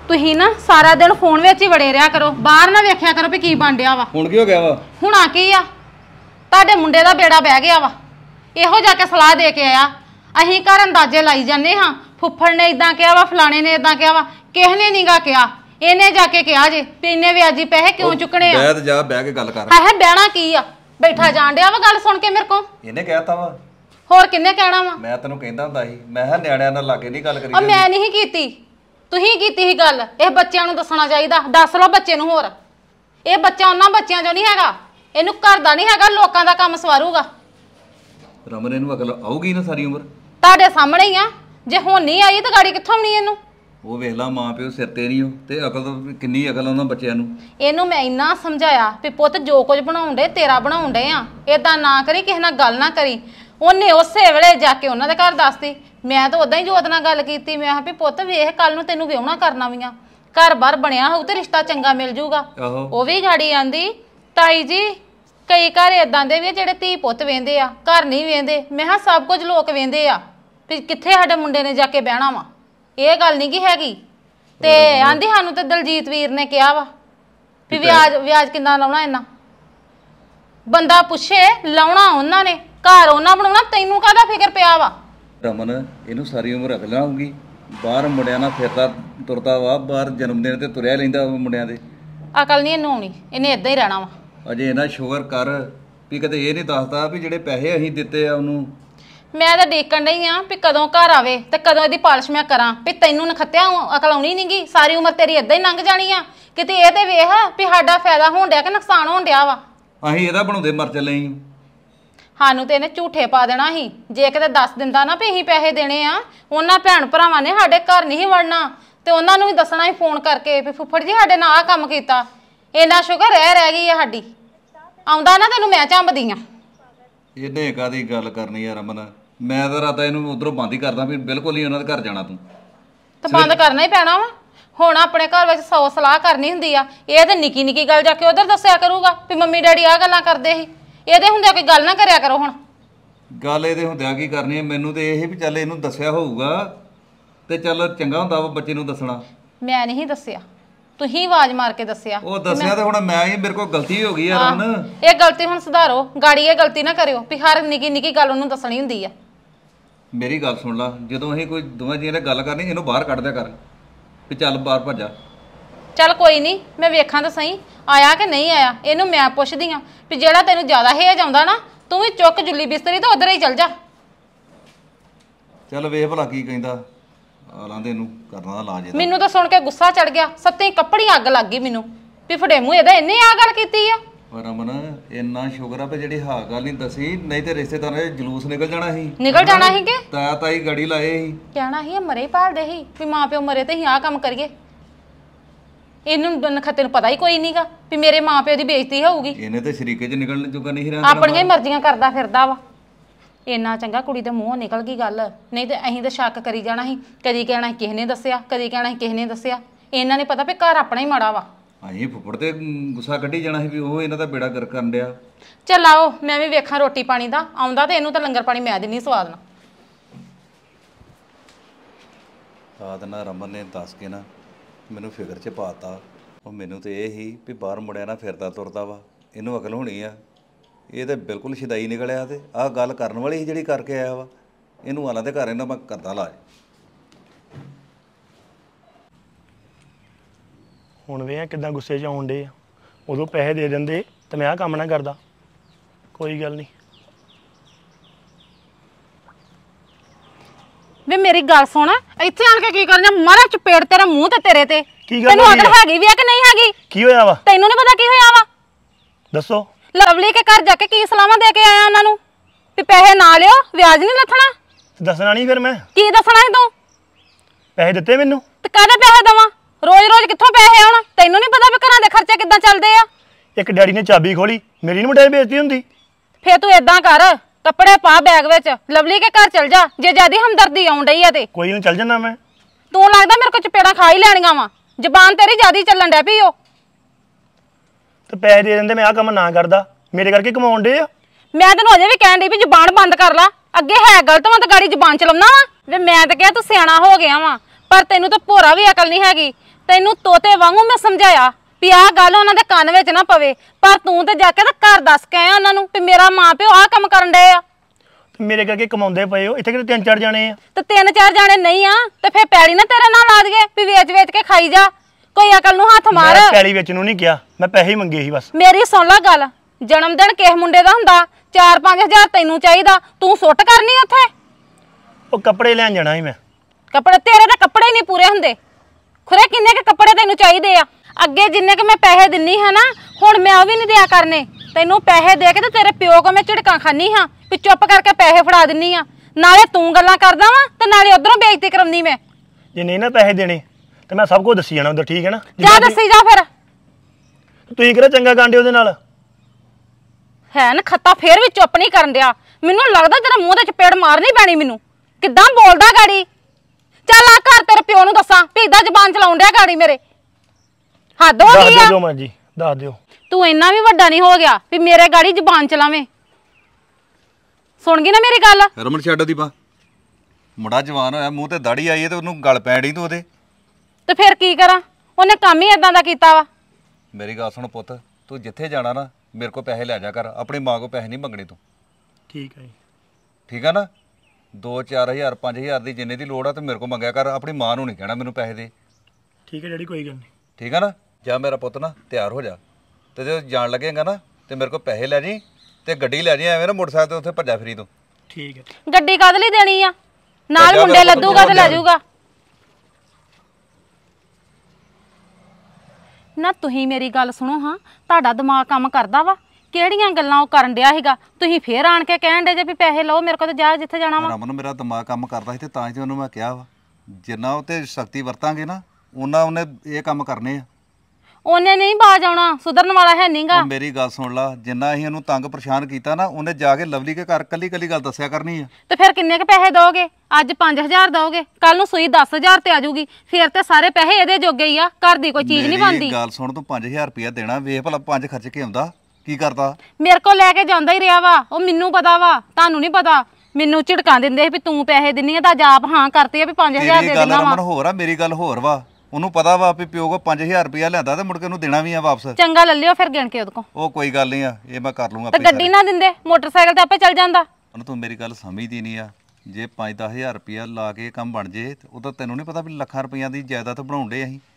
ਤੁਸੀਂ ਨਾ ਸਾਰਾ ਦਿਨ ਫੋਨ ਵਿੱਚ ਹੀ ਵੜੇ ਰਿਹਾ ਕਰੋ, ਬਾਹਰ ਨਾ ਵੇਖਿਆ ਕਰੋ ਵੀ ਕੀ ਬਣ ਡਿਆ ਵਾ। ਹੁਣ ਕੀ ਹੋ ਗਿਆ ਵਾ? ਹੁਣਾ ਕੀ ਆ, ਤੁਹਾਡੇ ਮੁੰਡੇ ਦਾ ਬੇੜਾ ਬਹਿ ਗਿਆ ਵਾ। ਇਹੋ ਜਾ ਕੇ ਸਲਾਹ ਦੇ ਕੇ ਆਇਆ। ਅਸੀਂ ਘਰ ਅੰਦਾਜ਼ੇ ਲਾਈ ਜਾਂਦੇ ਹਾਂ, ਫੁੱਫੜ ਨੇ ਇਦਾਂ ਕਿਹਾ ਵਾ, ਫਲਾਣੇ ਨੇ ਇਦਾਂ ਕਿਹਾ ਵਾ, ਕਿਸੇ ਨੇ ਨੀਗਾ ਕਿਹਾ। ਇਹਨੇ ਜਾ ਕੇ ਕਿਹਾ ਜੇ ਵੀ ਇੰਨੇ ਵਿਆਜੀ ਪੈਸੇ ਕਿਉਂ ਚੁੱਕਣੇ ਆ। ਬੈਠ ਜਾ, ਬਹਿ ਕੇ ਗੱਲ ਕਰ। ਹੈ ਬਹਿਣਾ ਕੀ ਆ, ਬੈਠਾ ਜਾਣ ਡਿਆ ਵਾ ਗੱਲ ਸੁਣ ਕੇ ਮੇਰੇ ਕੋ। ਇਹਨੇ ਕਹਿਤਾ ਵਾ, ਹੋਰ ਕਿੰਨੇ ਕਹਿਣਾ ਵਾ? ਮੈਂ ਤੈਨੂੰ ਕਹਿੰਦਾ ਹੁੰਦਾ ਸੀ, ਮੈਂ ਕਿਹਾ ਨਿਆਣਿਆਂ ਨਾਲ ਲਾਗੇ ਨਹੀਂ ਗੱਲ ਕਰੀ। ਉਹ ਮੈਂ ਨਹੀਂ ਕੀਤੀ, ਤੁਸੀਂ ਕੀਤੀ ਸੀ ਗੱਲ। ਇਹ ਬੱਚਿਆਂ ਨੂੰ ਦੱਸਣਾ ਚਾਹੀਦਾ, ਦੱਸ ਲਓ ਬੱਚੇ ਨੂੰ। ਹੋਰ ਇਹ ਬੱਚਾ ਉਹਨਾਂ ਬੱਚਿਆਂ ਚੋਂ ਨਹੀਂ ਹੈਗਾ, ਇਹਨੂੰ ਘਰ ਦਾ ਨਹੀਂ ਹੈਗਾ, ਲੋਕਾਂ ਦਾ ਕੰਮ ਸਵਾਰੂਗਾ। ਰਮਨ ਇਹਨੂੰ ਅਕਲ ਆਊਗੀ ਨਾ ਸਾਰੀ ਉਮਰ? ਤੁਹਾਡੇ ਸਾਹਮਣੇ ਹੀ ਆ, ਜੇ ਹੁਣ ਨਹੀਂ ਆਈ ਤਾਂ ਗਾੜੀ ਕਿੱਥੋਂ ਆਉਣੀ ਇਹਨੂੰ? ਉਹ ਵੇਖ ਲਾ, ਮਾਂ ਪਿਓ ਸਿਰ ਤੇ ਨਹੀਂ ਹੋ ਤੇ ਅਕਲ ਕਿੰਨੀ ਅਕਲ ਉਹਨਾਂ ਬੱਚਿਆਂ ਨੂੰ। ਇਹਨੂੰ ਮੈਂ ਇੰਨਾ ਸਮਝਾਇਆ ਵੀ ਪੁੱਤ ਜੋ ਕੁਝ ਬਣਾਉਣ ਡੇ ਤੇਰਾ ਬਣਾਉਣ ਡੇ ਆ, ਏਦਾਂ ਨਾ ਕਰੀ, ਕਿਸੇ ਨਾਲ ਗੱਲ ਨਾ ਕਰੀ। ਉਹਨੇ ਉਸੇ ਵੇਲੇ ਜਾ ਕੇ ਉਹਨਾਂ ਦੇ ਘਰ ਦੱਸਤੀ। ਮੈਂ ਤਾਂ ਉਦਾਂ ਹੀ ਜੋਤ ਨਾਲ ਗੱਲ ਕੀਤੀ, ਮੈਂ ਕਿਹਾ ਵੀ ਪੁੱਤ ਵੇਖ ਕੱਲ ਨੂੰ ਤੈਨੂੰ ਵਿਆਹੁਣਾ ਕਰਨਾ ਵੀ ਆ, ਘਰ ਬਾਰ ਬਣਿਆ ਹੋਊ ਤੇ ਰਿਸ਼ਤਾ ਚੰਗਾ ਮਿਲ ਜੂਗਾ। ਉਹ ਵੀ ਗਾੜੀ ਆਂਦੀ ਤਾਈ ਜੀ ਕਈ ਘਰ ਏਦਾਂ ਦੇ ਵੀ ਜਿਹੜੇ ਧੀ ਪੁੱਤ ਵੇਂਦੇ ਆ, ਘਰ ਨਹੀਂ ਵੇਂਦੇ। ਮੈਂ ਕਿਹਾ ਸਭ ਕੁਝ ਲੋਕ ਵੇਂਦੇ ਆ ਵੀ ਕਿੱਥੇ ਸਾਡੇ ਮੁੰਡੇ ਨੇ ਜਾ ਕੇ ਬਹਿਣਾ ਵਾ, ਇਹ ਗੱਲ ਨਹੀਂ ਕੀ ਹੈਗੀ। ਤੇ ਆਂਦੀ ਸਾਨੂੰ ਤੇ ਦਲਜੀਤ ਵੀਰ ਨੇ ਕਿਹਾ ਵਾ ਵੀ ਵਿਆਜ ਕਿੰਨਾ ਲਾਉਣਾ ਇਹਨਾਂ। ਬੰਦਾ ਪੁੱਛੇ ਲਾਉਣਾ ਉਹਨਾਂ ਨੇ, ਘਰ ਉਹਨਾਂ ਬਣਾਉਣਾ, ਤੈਨੂੰ ਕਾਹਦਾ ਫਿਕਰ ਪਿਆ ਵਾ? ਰਮਨ ਇਹਨੂੰ ਸਾਰੀ ਉਮਰ ਅਕਲ ਨਾ ਆਊਗੀ। ਬਾਹਰ ਮੁੰਡਿਆਂ ਨਾਲ ਫਿਰਦਾ ਤੁਰਦਾ ਵਾ, ਬਾਹਰ ਜਨਮ ਦਿਨ ਤੇ ਤੁਰਿਆ ਲੈਂਦਾ ਮੁੰਡਿਆਂ ਦੇ। ਅਕਲ ਨਹੀਂ ਇਹਨੂੰ ਆਉਣੀ, ਇਹਨੇ ਏਦਾਂ ਹੀ ਰਹਿਣਾ ਵਾ। ਅਜੇ ਇਹਨਾਂ ਸ਼ੁਕਰ ਕਰ ਵੀ ਕਦੇ ਇਹ ਨਹੀਂ ਦੱਸਦਾ ਵੀ ਜਿਹੜੇ ਪੈਸੇ ਅਸੀਂ ਦਿੱਤੇ ਆ ਉਹਨੂੰ। ਮੈਂ ਤਾਂ ਦੇਖਣ ਡਈ ਆ ਵੀ ਕਦੋਂ ਘਰ ਆਵੇ ਤੇ ਕਦੋਂ ਇਹਦੀ ਪਾਲਿਸ਼ ਮੈਂ ਕਰਾਂ। ਵੀ ਤੈਨੂੰ ਨਖੱਤਿਆ ਅਕਲ ਆਉਣੀ ਨਹੀਂਗੀ, ਸਾਰੀ ਉਮਰ ਤੇਰੀ ਏਦਾਂ ਹੀ ਲੰਘ ਜਾਣੀ ਆ। ਕਿਤੇ ਇਹ ਤੇ ਵੇਖ ਵੀ ਸਾਡਾ ਫਾਇਦਾ ਹੋਣ ਡਿਆ ਕਿ ਨੁਕਸਾਨ ਹੋਣ ਡਿਆ ਵਾ। ਅਸੀਂ ਇਹਦਾ ਬਣਾਉਂਦੇ ਮਰ ਚੱਲੇ ਆਂ। ਸਾਨੂੰ ਤੇ ਇਹਨੇ ਝੂਠੇ ਪਾ ਦੇਣਾ ਸੀ। ਜੇ ਕਿਤੇ ਦੱਸ ਦਿੰਦਾ ਨਾ ਵੀ ਅਸੀਂ ਪੈਸੇ ਦੇਣੇ ਆ, ਉਹਨਾਂ ਭੈਣ ਭਰਾਵਾਂ ਨੇ ਸਾਡੇ ਘਰ ਨਹੀਂ ਵੜਨਾ ਤੇ ਉਹਨਾਂ ਨੂੰ ਵੀ ਦੱਸਣਾ ਸੀ ਫੋਨ ਕਰਕੇ ਵੀ ਫੁੱਫੜ ਜੀ ਸਾਡੇ ਨਾਲ ਆਹ ਕੰਮ ਕੀਤਾ। ਇੰਨਾ ਸ਼ੁਕਰ ਰਹਿ ਗਈ ਆ ਸਾਡੀ। ਆਉਂਦਾ ਨਾ ਤੈਨੂੰ ਮੈਂ ਝੰਬਦੀ ਆ। ਇਹਨੇ ਕਾਹਦੀ ਗੱਲ ਕਰਨੀ ਆ ਰਮਨ? ਮੈਂ ਤਾਂ ਰਾਤਾ ਇਹਨੂੰ ਉਧਰੋਂ ਬੰਦ ਹੀ ਕਰਦਾ ਵੀ ਬਿਲਕੁਲ ਹੀ ਉਹਨਾਂ ਦੇ ਘਰ ਜਾਣਾ ਤੂੰ। ਤੇ ਬੰਦ ਕਰਨਾ ਹੀ ਪੈਣਾ ਵਾ। ਹੁਣ ਆਪਣੇ ਘਰ ਵਿੱਚ 100 ਸਲਾਹ ਕਰਨੀ ਹੁੰਦੀ ਆ। ਇਹ ਤੇ ਨਿੱਕੀ ਨਿੱਕੀ ਗੱਲ ਜਾ ਕੇ ਉਧਰ ਦੱਸਿਆ ਕਰੂਗਾ ਵੀ ਮੰਮੀ ਡੈਡੀ ਆਹ ਗੱਲਾਂ ਕਰਦੇ ਸੀ। ਇਹਦੇ ਹੁੰਦਿਆਂ ਕੋਈ ਗੱਲ ਨਾ ਕਰਿਆ ਕਰੋ। ਹੁਣ ਗੱਲ ਇਹਦੇ ਹੁੰਦਿਆਂ ਕੀ ਕਰਨੀ ਹੈ? ਮੈਨੂੰ ਤੇ ਇਹ ਵੀ ਚੱਲ ਇਹਨੂੰ ਦੱਸਿਆ ਹੋਊਗਾ ਤੇ ਚੱਲ ਚੰਗਾ ਹੁੰਦਾ ਵਾ ਬੱਚੇ ਨੂੰ ਦੱਸਣਾ। ਮੈਂ ਨਹੀਂ ਦੱਸਿਆ, ਤੁਸੀਂ ਆਵਾਜ਼ ਮਾਰ ਕੇ ਦੱਸਿਆ। ਉਹ ਦੱਸਿਆ ਤੇ ਹੁਣ ਮੈਂ ਹੀ, ਮੇਰੇ ਕੋਲ ਗਲਤੀ ਹੋ ਗਈ ਆ ਰਮਨ। ਇਹ ਗਲਤੀ ਹੁਣ ਸੁਧਾਰੋ, ਗਾੜੀ ਇਹ ਗਲਤੀ ਨਾ ਕਰਿਓ ਵੀ ਹਰ ਨਿੱਕੀ ਨਿੱਕੀ ਗੱਲ ਉਹਨੂੰ ਦੱਸਣੀ ਹੁੰਦੀ ਆ। ਮੇਰੀ ਗੱਲ ਸੁਣ ਲਾ, ਜਦੋਂ ਅਸੀਂ ਕੋਈ ਦੋਵਾਂ ਜੀਆਂ ਨੇ ਗੱਲ ਕਰਨੀ ਇਹਨੂੰ ਬਾਹਰ ਕੱਢ ਦਿਆ ਕਰ ਵੀ ਚੱਲ ਬਾਹਰ ਭੱਜਾ। ਚੱਲ ਕੋਈ ਨਹੀਂ, ਮੈਂ ਵੇਖਾਂ ਤਾਂ ਸਹੀ ਆਇਆ ਕਿ ਨਹੀਂ ਆਇਆ। ਇਹਨੂੰ ਮੈਂ ਪੁੱਛਦੀ ਆ ਵੀ ਜਿਹੜਾ ਤੈਨੂੰ ਜ਼ਿਆਦਾ ਹੇਜ ਆਉਂਦਾ ਨਾ, ਤੂੰ ਵੀ ਚੁੱਕ ਜੁੱਲੀ ਬਿਸਤਰੀ ਤੇ ਉਧਰ ਹੀ ਚੱਲ ਜਾ। ਚੱਲ ਵੇਖ ਭਲਾ ਕੀ ਕਹਿੰਦਾ। ਆਲਾਂ ਦੇ ਇਹਨੂੰ ਕਰਨਾ ਦਾ ਇਲਾਜ। ਮੈਨੂੰ ਤਾਂ ਸੁਣ ਕੇ ਗੁੱਸਾ ਚੜ ਗਿਆ, ਸੱਤੇ ਕੱਪੜੀ ਅੱਗ ਲੱਗ ਗਈ ਮੈਨੂੰ ਵੀ ਫੜੇਮੂ ਇਹਦਾ ਇਹਨੇ ਆ ਗੱਲ ਕੀਤੀ ਆ। ਰਮਨ ਇੰਨਾ ਸ਼ੁਕਰ ਆ ਵੀ ਜਿਹੜੀ ਹਾਂ ਗੱਲ ਨਹੀਂ ਦੱਸੀ, ਨਹੀਂ ਤੇ ਰਿਸ਼ਤੇਦਾਰਾਂ ਦੇ ਜਲੂਸ ਨਿਕਲ ਜਾਣਾ ਸੀ। ਨਿਕਲ ਜਾਣਾ ਸੀ ਕਿ ਤਾਈ ਗੜੀ ਲਾਏ ਸੀ। ਕਹਿਣਾ ਸੀ ਮਰੇ ਭਾਲਦੇ ਸੀ ਵੀ ਮਾਂ ਪਿਓ ਮਰੇ ਤੇ ਅਸੀਂ ਆਹ ਕੰਮ ਕਰੀਏ। ਇਹਨੂੰ ਨਖੱਤੇ ਨੂੰ ਪਤਾ ਹੀ ਕੋਈ ਨਹੀਂਗਾ ਵੀ ਮੇਰੇ ਮਾਂ ਪਿਓ ਦੀ ਬੇਇੱਜ਼ਤੀ ਹੋਊਗੀ। ਇਹਨੇ ਤੇ ਸ਼ਰੀਕੇ 'ਚ ਨਿਕਲਣ ਜੋਗਾ ਨਹੀਂ ਰਹਿਣਾ, ਆਪਣੀਆਂ ਹੀ ਮਰਜ਼ੀਆਂ ਕਰਦਾ ਫਿਰਦਾ ਵਾ। ਇੰਨਾ ਚੰਗਾ ਕੁੜੀ ਦੇ ਮੂੰਹੋਂ ਨਿਕਲ ਗਈ ਗੱਲ, ਨਹੀਂ ਤੇ ਅਸੀਂ ਤਾਂ ਸ਼ੱਕ ਕਰੀ ਜਾਣਾ ਸੀ। ਕਦੀ ਕਹਿਣਾ ਸੀ ਕਿਸੇ ਨੇ ਦੱਸਿਆ, ਕਦੀ ਕਹਿਣਾ ਸੀ ਕਿਸੇ ਨੇ ਦੱਸਿਆ। ਇਹਨਾਂ ਨੇ ਪਤਾ ਵੀ ਘਰ ਆਪਣਾ ਹੀ ਮਾੜਾ ਵਾ। ਅਸੀਂ ਫੁੱਫੜ ਤੇ ਗੁੱਸਾ ਕੱਢੀ ਜਾਣਾ ਸੀ ਵੀ ਉਹ ਇਹਨਾਂ ਦਾ ਬੇੜਾ ਗਰ ਕਰਨ ਡਿਆ। ਚੱਲ ਆਓ ਮੈਂ ਵੀ ਵੇਖਾਂ ਰੋਟੀ ਪਾਣੀ ਦਾ ਆਉਂਦਾ ਤੇ ਇਹਨੂੰ ਤਾਂ ਲੰਗਰ ਪਾਣੀ ਮੈਂ ਦਿੰਨੀ ਸਵਾਦ ਨਾਲ। ਆਦ ਨਾ ਰਮਨ ਨੇ ਦੱਸ ਕੇ ਨਾ ਮੈਨੂੰ ਫਿਕਰ 'ਚ ਪਾਤਾ। ਉਹ ਮੈਨੂੰ ਤੇ ਇਹ ਹੀ ਵੀ ਬਾਹਰ ਮੁੰਡਿਆਂ ਨਾਲ ਫਿਰਦਾ ਤੁਰਦਾ ਵਾ, ਇਹਨੂੰ ਅਕਲ ਹੋਣੀ ਆ। ਇਹ ਤਾਂ ਬਿਲਕੁਲ ਸ਼ਦਾਈ ਨਿਕਲਿਆ ਤੇ ਆਹ ਗੱਲ ਕਰਨ ਵਾਲੀ ਸੀ ਜਿਹੜੀ ਕਰਕੇ ਆਇਆ ਵਾ। ਇਹਨੂੰ ਆਲਾਂ ਦੇ ਘਰ ਇਹਨਾਂ ਮੈਂ ਕਰਦਾ ਲਾਜ। ਹੁਣ ਵੇ ਕਿੱਦਾਂ ਗੁੱਸੇ 'ਚ ਆਉਣ ਡੇ ਆ। ਉਦੋਂ ਪੈਸੇ ਦੇ ਦਿੰਦੇ ਤੇ ਮੈਂ ਆਹ ਕੰਮ ਨਾ ਕਰਦਾ। ਕੋਈ ਗੱਲ ਨਹੀਂ। ਵੇ ਮੇਰੀ ਗੱਲ ਸੁਣ, ਇੱਥੇ ਆਣ ਕੇ ਕੀ ਕਰਨਾ? ਮਾਰਾ ਚਪੇੜ ਤੇਰੇ ਮੂੰਹ ਤੇ ਤੇਰੇ ਤੇ। ਤੈਨੂੰ ਅਕਲ ਹੈਗੀ ਵੀ ਆ ਕਿ ਨਹੀਂ ਹੈਗੀ? ਕੀ ਹੋਇਆ ਵਾ? ਤੈਨੂੰ ਨਹੀਂ ਪਤਾ ਕੀ ਹੋਇਆ ਵਾ? ਦੱਸੋ। ਲਵਲੀ ਕੇ ਘਰ ਜਾ ਕੇ ਕੀ ਸਲਾਹਾਂ ਦੇ ਕੇ ਆਇਆ ਉਹਨਾਂ ਨੂੰ ਵੀ ਪੈਸੇ ਨਾ ਲਿਓ, ਵਿਆਜ ਨਹੀਂ ਲੱਥਣਾ। ਦੱਸਣਾ ਨਹੀਂ ਫਿਰ ਮੈਂ ਕੀ ਦੱਸਣਾ ਸੀ ਤੂੰ? ਪੈਸੇ ਦਿੱਤੇ ਮੈਨੂੰ ਤੇ ਕਾਹਦੇ ਪੈਸੇ ਦੇਵਾਂ? ਰੋਜ਼ ਕਿੱਥੋਂ ਪੈਸੇ ਆਉਣ? ਤੈਨੂੰ ਨਹੀਂ ਪਤਾ ਵੀ ਘਰਾਂ ਦੇ ਖਰਚੇ ਕਿੱਦਾਂ ਚੱਲਦੇ ਆ? ਇੱਕ ਡੈਡੀ ਨੇ ਚਾਬੀ ਖੋਲੀ, ਮੇਰੀ ਨੀ ਮੁੰਡੇ ਦੀ ਬੇਇੱਜ਼ਤੀ ਹੁੰਦੀ। ਫੇਰ ਤੂੰ ਏਦਾਂ ਕਰ, ਕੱਪੜੇ ਪਾ ਬੈਗ ਵਿੱਚ, ਲਵਲੀ ਕੇ ਘਰ ਚੱਲ ਜਾ। ਜੇ ਜਿਆਦੀ ਹਮਦਰਦੀ ਆਉਣ ਡਈ ਆ ਤੇ ਕੋਈ ਨਹੀਂ ਚੱਲ ਜਾਣਾ ਮੈਂ। ਤੂੰ ਲੱਗਦਾ ਮੇਰੇ ਕੋਲ ਚਪੇੜਾਂ ਖਾ ਹੀ ਲੈਣੀਆਂ ਵਾ। ਜ਼ਬਾਨ ਤੇਰੀ ਜਿਆਦੀ ਚੱਲਣ ਡੈ ਪਈ। ਉਹ ਤੇ ਪੈਸੇ ਦੇ ਦਿੰਦੇ ਮੈਂ ਆਹ ਕੰਮ ਨਾ ਕਰਦਾ। ਮੇਰੇ ਕਰਕੇ ਕਮਾਉਣ ਡੇ ਆ। ਮੈਂ ਤੈਨੂੰ ਅਜੇ ਵੀ ਕਹਿਣ ਡਈ ਵੀ ਜ਼ਬਾਨ ਬੰਦ ਕਰ ਲਾ। ਅੱਗੇ ਹੈ ਗਲਤ ਵਾ ਤਾਂ ਗਾੜੀ ਜ਼ਬਾਨ ਚਲਾਉਣਾ ਵਾ। ਵੇ ਮੈਂ ਤਾਂ ਕਿਹਾ ਤੂੰ ਸਿਆਣਾ ਹੋ ਗਿਆ ਵਾ, ਪਰ ਤੈਨੂੰ ਤਾਂ ਭੋਰਾ ਵੀ ਅਕਲ ਨਹੀਂ ਹੈਗੀ ਤੈਨੂੰ ਤੋਤੇ ਵਾਂਗੂ ਮੈਂ ਸਮਝਾਇਆ ਵੀ ਆਹ ਗੱਲ ਉਹਨਾਂ ਦੇ ਕੰਨ ਵਿੱਚ ਨਾ ਪਵੇ, ਪਰ ਤੂੰ ਤੇ ਜਾ ਕੇ ਤਾਂ ਘਰ ਦੱਸ ਕੇ ਆਇਆ ਉਹਨਾਂ ਨੂੰ ਵੀ ਮੇਰਾ ਮਾਂ ਪਿਓ ਆਹ ਕੰਮ ਕਰਨ ਡਏ ਆ। ਤੇ ਮੇਰੇ ਕਰਕੇ ਕਮਾਉਂਦੇ ਪਏ ਹੋ, ਇੱਥੇ ਕਿਤੇ 3-4 ਜਾਣੇ ਆ। ਤੇ 3-4 ਜਾਣੇ ਨਹੀਂ ਆ ਤੇ ਫੇਰ ਪੈਲੀ ਨਾ ਤੇਰੇ ਨਾਲ ਲਾ ਦਈਏ ਵੀ ਵੇਚ ਕੇ ਖਾਈ ਜਾ। ਕੋਈ ਅਕਲ ਨੂੰ ਹੱਥ ਮਾਰ। ਮੈਂ ਪੈਲੀ ਵਿੱਚ ਨੂੰ ਨਹੀਂ ਕਿਹਾ, ਮੈਂ ਪੈਸੇ ਹੀ ਮੰਗੇ ਸੀ ਬਸ। ਮੇਰੀ ਸੁਣ ਲੈ ਗੱਲ, ਜਨਮ ਦਿਨ ਕਿਸ ਮੁੰਡੇ ਦਾ ਹੁੰਦਾ, 4-5 ਹਜ਼ਾਰ ਤੈਨੂੰ ਚਾਹੀਦਾ, ਤੂੰ ਸੁੱਟ ਕਰਨੀ ਉੱਥੇ। ਉਹ ਕੱਪੜੇ ਲੈਣ ਜਾਣਾ ਸੀ ਮੈਂ। ਕੱਪੜੇ ਤੇਰੇ ਤਾਂ ਕੱਪੜੇ ਹੀ ਨਹੀਂ ਪੂਰੇ ਹੁੰਦੇ। ਖੁਰੇ ਕਿੰਨੇ ਕੇ ਕੱਪੜੇ ਤੈਨੂੰ ਚਾਹੀਦੇ ਆ? ਅੱਗੇ ਜਿੰਨੇ ਕਿ ਮੈਂ ਪੈਸੇ ਦਿੰਨੀ ਹਾਂ ਨਾ, ਹੁਣ ਮੈਂ ਉਹ ਵੀ ਨਹੀਂ ਦਿਆ ਕਰਨੇ। ਤੈਨੂੰ ਪੈਸੇ ਦੇ ਕੇ ਤੇ ਤੇਰੇ ਪਿਓ ਕੋ ਮੈਂ ਝਿੜਕਾਂ ਖਾਨੀ ਹਾਂ ਵੀ ਚੁੱਪ ਕਰਕੇ ਪੈਸੇ ਫੜਾ ਦਿੰਨੀ ਆ। ਨਾਲੇ ਤੂੰ ਗੱਲਾਂ ਕਰਦਾ ਵਾ ਤੇ ਨਾਲੇ ਉਧਰੋਂ ਬੇਇੱਜ਼ਤੀ ਕਰਾਉਂਦੀ ਮੈਂ। ਜੇ ਨਹੀਂ ਨਾ ਪੈਸੇ ਦੇਣੇ ਤੇ ਮੈਂ ਸਭ ਕੁਝ ਦੱਸੀ ਜਾਣਾ ਉਧਰ, ਠੀਕ ਹੈ ਨਾ? ਜਾ ਦੱਸੀ ਜਾ ਫਿਰ। ਤੁਸੀਂ ਕਿਹੜਾ ਚੰਗਾ ਕਾਂਡੇ ਉਹਦੇ ਨਾਲ ਹੈ ਨਾ ਖੱਤਾ ਫੇਰ ਵੀ ਚੁੱਪ ਨਹੀਂ ਕਰਨ ਦਿਆ। ਮੈਨੂੰ ਲੱਗਦਾ ਤੇਰੇ ਮੂੰਹ ਤੇ ਚਪੇੜ ਮਾਰਨੀ ਪੈਣੀ ਮੈਨੂੰ। ਕਿੱਦਾਂ ਬੋਲਦਾ ਗਾੜੀ। ਚੱਲ ਆ ਘਰ ਤੇਰੇ ਪਿਓ ਨੂੰ ਦੱਸਾਂ ਵੀ ਇਦਾਂ ਜ਼ਬਾਨ ਚਲਾਉਣ ਡਿਆ ਗਾੜੀ ਮੇਰੇ। ਹੱਦ ਹੋ ਗਈ ਆ। ਜੋ ਮਰਜੀ ਦੱਸ ਦਿਓ। ਤੂੰ ਇੰਨਾ ਵੀ ਵੱਡਾ ਨਹੀਂ ਹੋ ਗਿਆ ਵੀ ਮੇਰੇ ਗਾੜੀ ਜ਼ਬਾਨ ਚਲਾਵੇਂ। ਸੁਣ ਗਈ ਨਾ ਮੇਰੀ ਗੱਲ? ਰਮਨ ਛੱਡ ਦੀ ਬਾ, ਮੁੰਡਾ ਜਵਾਨ ਹੋਇਆ, ਮੂੰਹ ਤੇ ਦਾੜੀ ਆਈ ਹੈ ਤੇ ਉਹਨੂੰ ਗਲ ਪੈ ਡਈ ਤੂੰ ਉਹਦੇ। ਤੇ ਫਿਰ ਕੀ ਕਰਾਂ? ਉਹਨੇ ਕੰਮ ਹੀ ਇਦਾਂ ਦਾ ਕੀਤਾ ਵਾ। ਮੇਰੀ ਗੱਲ ਸੁਣ ਪੁੱਤ, ਤੂੰ ਜਿੱਥੇ ਜਾਣਾ ਨਾ ਮੇਰੇ ਕੋਲ ਪੈਸੇ ਲੈ ਜਾ ਕਰ, ਆਪਣੀ ਮਾਂ ਕੋਲ ਪੈਸੇ ਨਹੀਂ ਮੰਗਣੇ ਤੂੰ। ਠੀਕ ਹੈ ਜੀ। ਠੀਕ ਆ ਨਾ? 2-4 ਹਜ਼ਾਰ 5 ਹਜ਼ਾਰ ਦੀ ਜਿੰਨੇ ਦੀ ਲੋੜ ਆ ਤੇ ਮੇਰੇ ਕੋਲ ਮੰਗਿਆ ਕਰ, ਆਪਣੀ ਮਾਂ ਨੂੰ ਨਹੀਂ ਕਹਿਣਾ ਮੈਨੂੰ ਪੈਸੇ ਦੇ। ਠੀਕ ਹੈ ਡੈਡੀ, ਕੋਈ ਗੱਲ ਨਹੀਂ। ਠੀਕ ਆ ਨਾ? ਜਾ ਮੇਰਾ ਪੁੱਤ ਨਾ ਤਿਆਰ ਹੋ ਜਾ, ਤੇ ਜਦੋਂ ਜਾਣ ਲੱਗੇਗਾ ਨਾ ਤੇ ਮੇਰੇ ਕੋਲ ਪੈਸੇ ਲੈ ਜੀ ਤੇ ਗੱਡੀ ਲੈ ਜੀ। ਐਵੇਂ ਨਾ ਮੋਟਰਸਾਈਕਲ ਤੇ ਉੱਥੇ ਭੱਜਾ ਫਰੀ ਤੂੰ। ਠੀਕ ਹੈ। ਗੱਡੀ ਕਾਹਦੇ ਲਈ ਦੇਣੀ ਆ? ਨਾਲ ਮੁੰਡੇ ਲੱਦੂਗਾ ਤੇ ਲੈ ਜਾਊਗਾ ਨਾ। ਤੁਸੀਂ ਮੇਰੀ ਗੱਲ ਸੁਣੋ ਹਾਂ, ਤੁਹਾਡਾ ਦਿਮਾਗ ਕੰਮ ਕਰਦਾ ਵਾ? ਕਿਹੜੀਆਂ ਗੱਲਾਂ ਉਹ ਕਰਨ ਡਿਆ ਸੀਗਾ? ਤੁਸੀਂ ਫੇਰ ਆਣ ਕੇ ਕਹਿਣ ਡੇ ਜੇ ਵੀ ਪੈਸੇ ਲਓ ਮੇਰੇ ਕੋਲ ਤੇ ਜਾ ਜਿੱਥੇ ਜਾਣਾ ਵਾ। ਰਮਨ ਮੇਰਾ ਦਿਮਾਗ ਕੰਮ ਕਰਦਾ ਸੀ ਤੇ ਤਾਂ ਹੀ ਤੇ ਉਹਨੂੰ ਮੈਂ ਕਿਹਾ ਵਾ, ਜਿੰਨਾ ਉਹ ਤੇ ਸ਼ਕਤੀ ਵਰਤਾਂਗੇ ਨਾ ਉਹਨਾਂ ਉਹਨੇ ਇਹ ਕੰਮ ਕਰਨੇ ਆ। ਉਹਨੇ ਨਹੀਂ ਬਾਜ ਆਉਣਾ, ਸੁਧਰਨ ਵਾਲਾ ਹੈ ਨਹੀਂਗਾ। ਮੇਰੀ ਗੱਲ ਸੁਣ ਲਾ, ਜਿੰਨਾ ਅਸੀਂ ਉਹਨੂੰ ਤੰਗ ਪਰੇਸ਼ਾਨ ਕੀਤਾ ਨਾ, ਉਹਨੇ ਜਾ ਕੇ ਲਵਲੀ ਕੇ ਘਰ ਕੱਲੀ ਗੱਲ ਦੱਸਿਆ ਕਰਨੀ ਆ। ਤੇ ਫਿਰ ਕਿੰਨੇ ਕ ਪੈਸੇ ਦੋਗੇ? ਅੱਜ 5000 ਦੋਗੇ, ਕੱਲ ਨੂੰ ਸੂਈ 10000 ਤੇ ਆ ਜਾਊਗੀ, ਫਿਰ ਤੇ ਸਾਰੇ ਪੈਸੇ ਇਹਦੇ ਜੋਗੇ ਹੀ ਆ। ਘਰ ਦੀ ਕੋਈ ਚੀਜ਼ ਨਹੀਂ ਬਣਦੀ। ਮੇਰੀ ਗੱਲ ਸੁਣ, ਤੂੰ 5000 ਰੁਪਇਆ ਦੇਣਾ, ਵੇਖ ਭਲਾ 5 ਖਰਚ ਕੇ ਆਉਂਦਾ ਕੀ ਕਰਦਾ। ਮੇਰੇ ਕੋਲ ਲੈ ਕੇ ਜਾਂਦਾ ਹੀ ਰਿਹਾ ਵਾ ਉਹ, ਮੈਨੂੰ ਪਤਾ ਵਾ, ਤੁਹਾਨੂੰ ਨਹੀਂ ਪਤਾ। ਮੈਨੂੰ ਝਿੜਕਾਂ ਦਿੰਦੇ ਸੀ ਵੀ ਤੂੰ ਪੈਸੇ ਦਿੰਨੀ ਆ ਤਾਂ ਜਾਪ ਹਾਂ ਕਰਤੀ ਆ ਵੀ 5000 ਦੇ ਦੇਣਾ ਵਾ। ਹੋਰ ਆ, ਮੇਰੀ ਗੱਲ ਹੋਰ ਵਾ। ਉਹਨੂੰ ਪਤਾ ਵਾ ਵੀ ਪਿਓ ਕੋ 5000 ਰੁਪਇਆ ਲਿਆਂਦਾ ਤੇ ਮੁੜ ਕੇ ਉਹਨੂੰ ਦੇਣਾ ਵੀ ਆ ਵਾਪਸ। ਚੰਗਾ ਲੈ ਲਿਓ ਫਿਰ ਗਿਣ ਕੇ ਉਹਦੇ ਕੋਲ। ਉਹ ਕੋਈ ਗੱਲ ਨਹੀਂ ਆ, ਇਹ ਮੈਂ ਕਰ ਲੂੰਗਾ ਤੇ ਗੱਡੀ ਨਾ ਦਿੰਦੇ, ਮੋਟਰਸਾਈਕਲ ਤੇ ਆਪੇ ਚੱਲ ਜਾਂਦਾ। ਤੂੰ ਮੇਰੀ ਗੱਲ ਸਮਝਦੀ ਨਹੀਂ ਆ। ਜੇ 5-10 ਹਜ਼ਾਰ ਰੁਪਇਆ ਲਾ ਕੇ ਕੰਮ ਬਣ ਜੇ ਤੇ ਉਹ ਤਾਂ ਤੈਨੂੰ ਨਹੀਂ ਪਤਾ ਵੀ ਲੱਖਾਂ ਰੁਪਈਆਂ ਦੀ ਜਾਇਦਾਦ ਬਣਾਉਣ ਡੇ ਅਸੀਂ।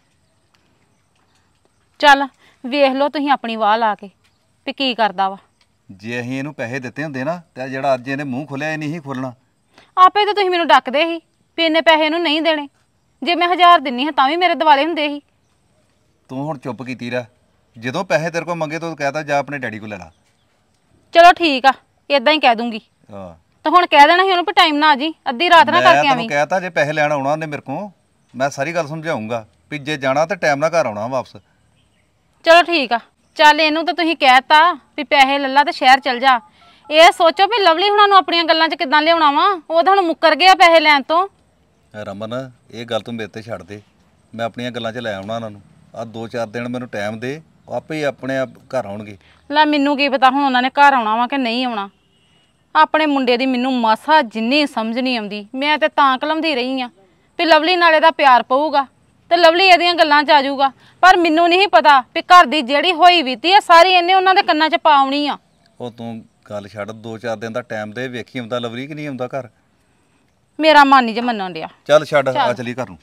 ਚੱਲ ਵੇਖ ਲਓ ਤੁਸੀਂ ਆਪਣੀ ਵਾਹ ਲਾ ਕੇ ਵੀ ਕੀ ਕਰਦਾ ਵਾ। ਜੇ ਅਸੀਂ ਇਹਨੂੰ ਪੈਸੇ ਦਿੱਤੇ ਹੁੰਦੇ ਨਾ ਤੇ ਜਿਹੜਾ ਅੱਜ ਇਹਨੇ ਮੂੰਹ ਖੋਲਿਆ ਇਹ ਨਹੀਂ ਸੀ ਖੋਲਣਾ। ਆਪੇ ਤਾਂ ਤੁਸੀਂ ਮੈਨੂੰ ਡੱਕਦੇ ਸੀ ਵੀ ਇੰਨੇ ਪੈਸੇ ਇਹਨੂੰ ਨਹੀਂ ਦੇਣੇ। ਜੇ ਮੈਂ 1000 ਦਿੰਨੀ ਹਾਂ ਤਾਂ ਵੀ ਮੇਰੇ ਦਿਵਾਲੇ ਹੁੰਦੇ ਸੀ। ਤੂੰ ਹੁਣ ਚੁੱਪ ਕੀਤੀ ਰਹਿ। ਜਦੋਂ ਪੈਸੇ ਤੇਰੇ ਕੋਲ ਮੰਗੇ ਤੂੰ ਕਹਿਤਾ ਜਾ ਆਪਣੇ ਡੈਡੀ ਕੋਲ ਲੈ ਲਾ। ਚਲੋ ਠੀਕ ਆ, ਇਦਾਂ ਹੀ ਕਹਿ ਦੂੰਗੀ। ਹਾਂ ਤਾਂ ਹੁਣ ਕਹਿ ਦੇਣਾ ਸੀ ਉਹਨੂੰ ਵੀ ਟਾਈਮ ਨਾ ਆ ਜੀ, ਅੱਧੀ ਰਾਤ ਨਾ ਕਰਕੇ ਆਵੀਂ। ਮੈਂ ਕਹਿਤਾ ਜੇ ਪੈਸੇ ਲੈਣ ਆਉਣਾ ਉਹਨੇ ਮੇਰੇ ਕੋਲ, ਮੈਂ ਸਾਰੀ ਗੱਲ ਸਮਝਾਉਂਗਾ ਵੀ ਜੇ ਜਾਣਾ ਤੇ ਟਾਈਮ ਨਾਲ ਘਰ ਆਉਣਾ ਵਾਪਸ। ਚਲੋ ਠੀਕ ਆ। ਚੱਲ ਇਹਨੂੰ ਤਾਂ ਤੁਸੀਂ ਕਹਿਤਾ ਵੀ ਪੈਸੇ ਲੱਲਾ ਤੇ ਸ਼ਹਿਰ ਚਲ ਜਾ। ਇਹ ਸੋਚੋ ਵੀ ਲਵਲੀ ਹੁਣਾਂ ਨੂੰ ਆਪਣੀਆਂ ਗੱਲਾਂ 'ਚ ਕਿੱਦਾਂ ਲਿਆਉਣਾ ਵਾ। ਉਹ ਤਾਂ ਹੁਣ ਮੁੱਕਰ ਗਿਆ ਪੈਸੇ ਲੈਣ ਤੋਂ। ਰਮਨ ਇਹ ਗੱਲ ਤੂੰ ਮੇਰੇ ਤੇ ਛੱਡ ਦੇ, ਮੈਂ ਆਪਣੀਆਂ ਗੱਲਾਂ 'ਚ ਲੈ ਆਉਣਾ ਉਹਨਾਂ ਨੂੰ। ਆਹ 2-4 ਦਿਨ ਮੈਨੂੰ ਟਾਈਮ ਦੇ, ਆਪੇ ਹੀ ਆਪਣੇ ਆਪ ਘਰ ਆਉਣਗੇ। ਲੈ ਮੈਨੂੰ ਕੀ ਪਤਾ ਹੁਣ ਉਹਨਾਂ ਨੇ ਘਰ ਆਉਣਾ ਵਾ ਕਿ ਨਹੀਂ ਆਉਣਾ। ਆਪਣੇ ਮੁੰਡੇ ਦੀ ਮੈਨੂੰ ਮਾਸਾ ਜਿੰਨੀ ਸਮਝ ਨਹੀਂ ਆਉਂਦੀ। ਮੈਂ ਤੇ ਤਾਂ ਕਲਮਦੀ ਰਹੀ ਆ ਵੀ ਲਵਲੀ ਨਾਲੇ ਦਾ ਪਿਆਰ ਪਊਗਾ ਤੇ ਲਵਲੀ ਇਹਦੀਆਂ ਗੱਲਾਂ 'ਚ ਆ ਜਾਊਗਾ। ਪਰ ਮੈਨੂੰ ਨਹੀਂ ਪਤਾ ਵੀ ਘਰ ਦੀ ਜਿਹੜੀ ਹੋਈ ਬੀਤੀ ਆ ਸਾਰੀ ਇਹਨੇ ਉਹਨਾਂ ਦੇ ਕੰਨਾਂ 'ਚ ਪਾਉਣੀ ਆ। ਉਹ ਤੂੰ ਗੱਲ ਛੱਡ, 2-4 ਦਿਨ ਦਾ ਟਾਈਮ ਦੇ, ਵੇਖੀ ਆਉਂਦਾ ਲਵਲੀ ਕਿ ਨਹੀਂ ਆਉਂਦਾ ਘਰ। ਮੇਰਾ ਮਨ ਨਹੀਂ ਜੇ ਮੰਨਣ ਡਿਆ। ਚੱਲ ਛੱਡ, ਆ ਚਲੀ ਘਰ ਨੂੰ।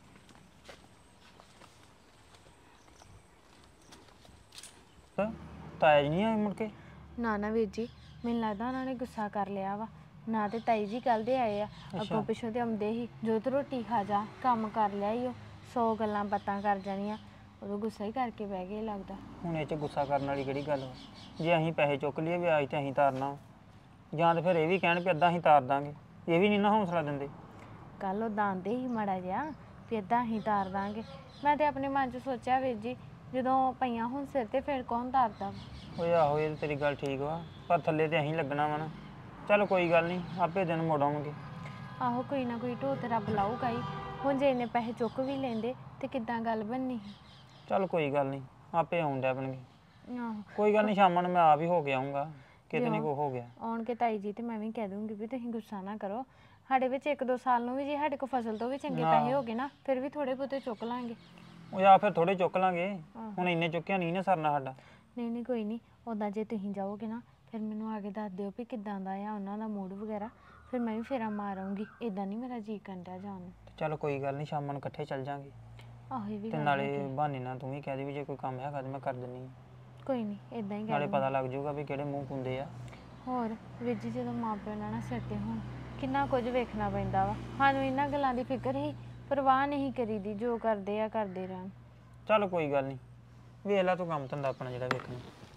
ਤਾਇਆ ਜੀ ਨਹੀਂ ਆਏ ਮੁੜ ਕੇ? ਨਾ ਨਾ ਵੀਰ ਜੀ, ਮੈਨੂੰ ਲੱਗਦਾ ਉਹਨਾਂ ਨੇ ਗੁੱਸਾ ਕਰ ਲਿਆ ਵਾ। ਨਾ ਤੇ ਤਾਈ ਜੀ ਕੱਲ ਦੇ ਆਏ ਆ, ਅੱਗੋਂ ਪਿੱਛੋਂ ਤੇ ਆਉਂਦੇ ਹੀ ਜਦੋਂ ਤੂੰ ਰੋਟੀ ਖਾ ਜਾ, ਕੰਮ ਕਰ ਲਿਆ ਹੀ ਉਹ 100 ਗੱਲਾਂ ਬਾਤਾਂ ਕਰ ਜਾਣੀਆਂ, ਉਦੋਂ ਗੁੱਸਾ ਹੀ ਕਰਕੇ ਬਹਿ ਗਏ ਲੱਗਦਾ। ਹੁਣ ਇਹ 'ਚ ਗੁੱਸਾ ਕਰਨ ਵਾਲੀ ਕਿਹੜੀ ਗੱਲ ਵਾ? ਜੇ ਅਸੀਂ ਪੈਸੇ ਚੁੱਕ ਲਈਏ ਵਿਆਜ ਤੇ ਅਸੀਂ ਤਾਰਨਾ, ਜਾਂ ਤਾਂ ਫਿਰ ਇਹ ਵੀ ਕਹਿਣ ਵੀ ਅੱਧਾ ਅਸੀਂ ਤਾਰ ਦਾਂਗੇ। ਇਹ ਵੀ ਨਹੀਂ ਨਾ ਹੌਸਲਾ ਦਿੰਦੇ। ਕੱਲ ਉਹ ਆਉਂਦੇ ਹੀ ਮਾੜਾ ਜਿਹਾ ਵੀ ਇੱਦਾਂ ਅਸੀਂ ਤਾਰ ਦਾਂਗੇ। ਮੈਂ ਤੇ ਆਪਣੇ ਮਨ 'ਚ ਸੋਚਿਆ ਵੀਰ ਜੀ, ਜਦੋਂ ਪਈਆਂ ਹੁਣ ਸਿਰ ਤੇ ਫਿਰ ਕੌਣ ਤਾਰਦਾ ਵਾ। ਓਏ ਆਹੋ, ਇਹ ਤੇਰੀ ਗੱਲ ਠੀਕ ਵਾ, ਪਰ ਥੱਲੇ ਤੇ ਅਸੀਂ ਲੱਗਣਾ ਵਾ ਨਾ। ਚੱਲ ਕੋਈ ਗੱਲ ਨਹੀਂ, ਆਪੇ ਦਿਨ ਮੁੜ ਆਉਣਗੇ। ਆਹੋ ਕੋਈ ਨਾ ਕੋਈ ਢੋ ਤੇ ਰੱਬ ਲਾਊਗਾ ਹੀ। ਹੁਣ ਜੇ ਇੰਨੇ ਪੈਸੇ ਚੁੱਕ ਵੀ ਲੈਂਦੇ ਤੇ ਕਿੱਦਾਂ ਗੱਲ ਬਣਨੀ ਸੀ। ਚੱਲ ਕੋਈ ਗੱਲ ਨਹੀਂ, ਆਪੇ ਆਉਣ ਡਿਆ ਬਣਗੇ। ਆਹੋ ਕੋਈ ਗੱਲ ਨਹੀਂ, ਸ਼ਾਮਾਂ ਨੂੰ ਮੈਂ ਆਪ ਹੀ ਹੋ ਕੇ ਆਊਂਗਾ, ਕਿਤੇ ਨਹੀਂ ਕੋ ਹੋ ਗਿਆ। ਆਉਣ ਕੇ ਤਾਈ ਜੀ ਤੇ ਮੈਂ ਵੀ ਕਹਿ ਦੂੰਗੀ ਵੀ ਤੁਸੀਂ ਗੁੱਸਾ ਨਾ ਕਰੋ। ਸਾਡੇ ਵਿੱਚ 1-2 ਸਾਲ ਨੂੰ ਵੀ ਜੇ ਸਾਡੇ ਕੋਲ ਫਸਲ ਤੋਂ ਵੀ ਚੰਗੇ ਪੈਸੇ ਹੋ ਗਏ ਨਾ, ਫਿਰ ਵੀ ਥੋੜੇ ਬਹੁਤੇ ਚੁੱਕ ਲਾਂਗੇ। ਉਹ ਜਾਂ ਫਿਰ ਥੋੜੇ ਚੁੱਕ ਲਾਂਗੇ ਹੁਣ ਇੰਨੇ ਚੁੱਕਿਆ ਨਹੀਂ ਨਾ ਸਰਨਾ ਸਾਡਾ। ਨਹੀਂ ਕੋਈ ਨਹੀਂ, ਉੱਦਾਂ ਜੇ ਤੁਸੀਂ ਜਾਓਗੇ ਨਾ ਫਿਰ ਮੈਨੂੰ ਆ ਕੇ ਦੱਸ ਦਿਓ ਵੀ ਕਿੱਦਾਂ ਦਾ ਆ ਉਹਨਾਂ ਦਾ ਮੂਡ ਵਗੈਰਾ, ਫਿਰ ਮੈਂ ਵੀ ਫੇਰਾ ਮਾਰ ਆਊਂਗੀ। ਇਦਾਂ ਨਹੀਂ ਮੇਰਾ ਜੀ ਕਰਦਾ ਜਾਣ ਨੂੰ। ਚਲ ਕੋਈ ਗੱਲ ਨਹੀਂ, ਸ਼ਾਮਾਂ ਨੂੰ ਇਕੱਠੇ ਚੱਲ ਜਾਾਂਗੇ। ਆਹੋ ਇਹ ਵੀ ਤੇ ਗੱਲ ਨਾਲੇ ਹੈਗੀ। ਬਹਾਨੇ ਨਾਲ ਤੂੰ ਵੀ ਕਹਿ ਦੇ ਵੀ ਜੇ ਕੋਈ ਕੰਮ ਹੈਗਾ ਤੇ ਮੈਂ ਕਰ ਦਿੰਨੀ। ਕੋਈ ਨਹੀਂ ਇਦਾਂ ਹੀ ਨਾਲੇ ਕਰ ਪਤਾ ਲੱਗ ਜਾਊਗਾ ਵੀ ਕਿਹੜੇ ਮੂੰਹ ਪੁੰਦੇ ਆ। ਹੋਰ ਵੀਰ ਜੀ ਜਦੋਂ ਮਾਂ ਪਿਓ ਨਾਲ ਨਾ ਸਿਰ ਤੇ ਹੋਣ ਕਿੰਨਾ ਕੁਝ ਵੇਖਣਾ ਪੈਂਦਾ ਵਾ। ਸਾਨੂੰ ਇਹਨਾਂ ਗੱਲਾਂ ਦੀ ਫਿਕਰ ਹੀ, ਪਰਵਾਹ ਨਹੀਂ ਕਰੀਦੀ, ਜੋ ਕਰਦੇ ਆ ਕਰਦੇ ਰਹਿਣ। ਚੱਲ ਕੋਈ ਗੱਲ ਨਹੀਂ, ਵੇਖ ਲੈ ਤੂੰ ਕੰਮ ਧੰਦਾ ਆਪਣਾ ਜਿਹੜਾ ਵੇਖਣਾ।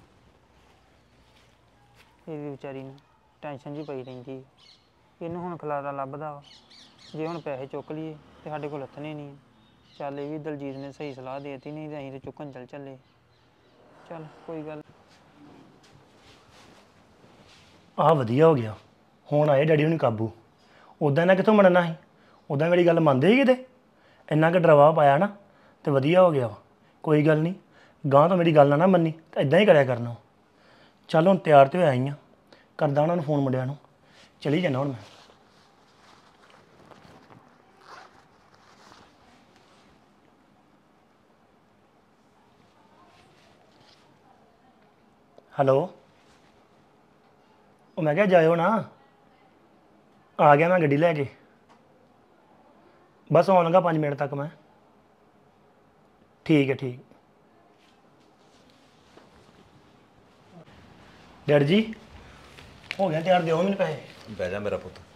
ਇਹ ਵੀ ਵਿਚਾਰੀ ਨੂੰ ਟੈਨਸ਼ਨ ਜੀ ਪਈ ਰਹਿੰਦੀ। ਇਹਨੂੰ ਹੁਣ ਖਲਾਰਾ ਲੱਭਦਾ ਵਾ, ਜੇ ਹੁਣ ਪੈਸੇ ਚੁੱਕ ਲਈਏ ਤੇ ਸਾਡੇ ਕੋਲ ਹੱਥਨੇ ਨਹੀਂ ਆ। ਚੱਲ ਇਹ ਵੀ ਦਲਜੀਤ ਨੇ ਸਹੀ ਸਲਾਹ ਦੇ ਦਿੱਤੀ, ਨਹੀਂ ਤਾਂ ਅਸੀਂ ਤੇ ਚੁੱਕਣ ਚੱਲੇ। ਚੱਲ ਕੋਈ ਗੱਲ। ਆਹ ਵਧੀਆ ਹੋ ਗਿਆ, ਹੁਣ ਆਏ ਡੈਡੀ ਹੁਣੀ ਕਾਬੂ। ਉੱਦਾਂ ਇਹਨਾਂ ਕਿੱਥੋਂ ਮੰਨਣਾ ਸੀ, ਉੱਦਾਂ ਮੇਰੀ ਗੱਲ ਮੰਨਦੇ ਸੀ ਕਿਤੇ। ਇੰਨਾ ਕੁ ਡਰਾਵਾ ਪਾਇਆ ਨਾ ਤੇ ਵਧੀਆ ਹੋ ਗਿਆ ਵਾ। ਕੋਈ ਗੱਲ ਨਹੀਂ, ਗਾਂ ਤੋਂ ਮੇਰੀ ਗੱਲ ਨਾ ਮੰਨੀ ਤਾਂ ਇਦਾਂ ਹੀ ਕਰਿਆ ਕਰਨਾ। ਚੱਲ ਹੁਣ ਤਿਆਰ ਤੇ ਹੋਇਆ ਹੀ ਆ, ਕਰਦਾ ਉਹਨਾਂ ਨੂੰ ਫੋਨ ਮੁੰਡਿਆਂ ਨੂੰ, ਚਲੀ ਜਾਣਾ ਹੁਣ ਮੈਂ। ਹੈਲੋ, ਉਹ ਮੈਂ ਕਿਹਾ ਜਾਇਓ ਨਾ, ਆ ਗਿਆ ਮੈਂ ਗੱਡੀ ਲੈ ਕੇ, ਬਸ ਆਉਣ ਲੱਗਾ 5 ਮਿੰਟ ਤੱਕ ਮੈਂ। ਠੀਕ ਹੈ ਠੀਕ। ਡੈਡ ਜੀ ਹੋ ਗਿਆ ਤਿਆਰ, ਦਿਓ ਮੈਨੂੰ ਪੈਸੇ। ਬਹਿ ਜਾ ਮੇਰਾ ਪੁੱਤ,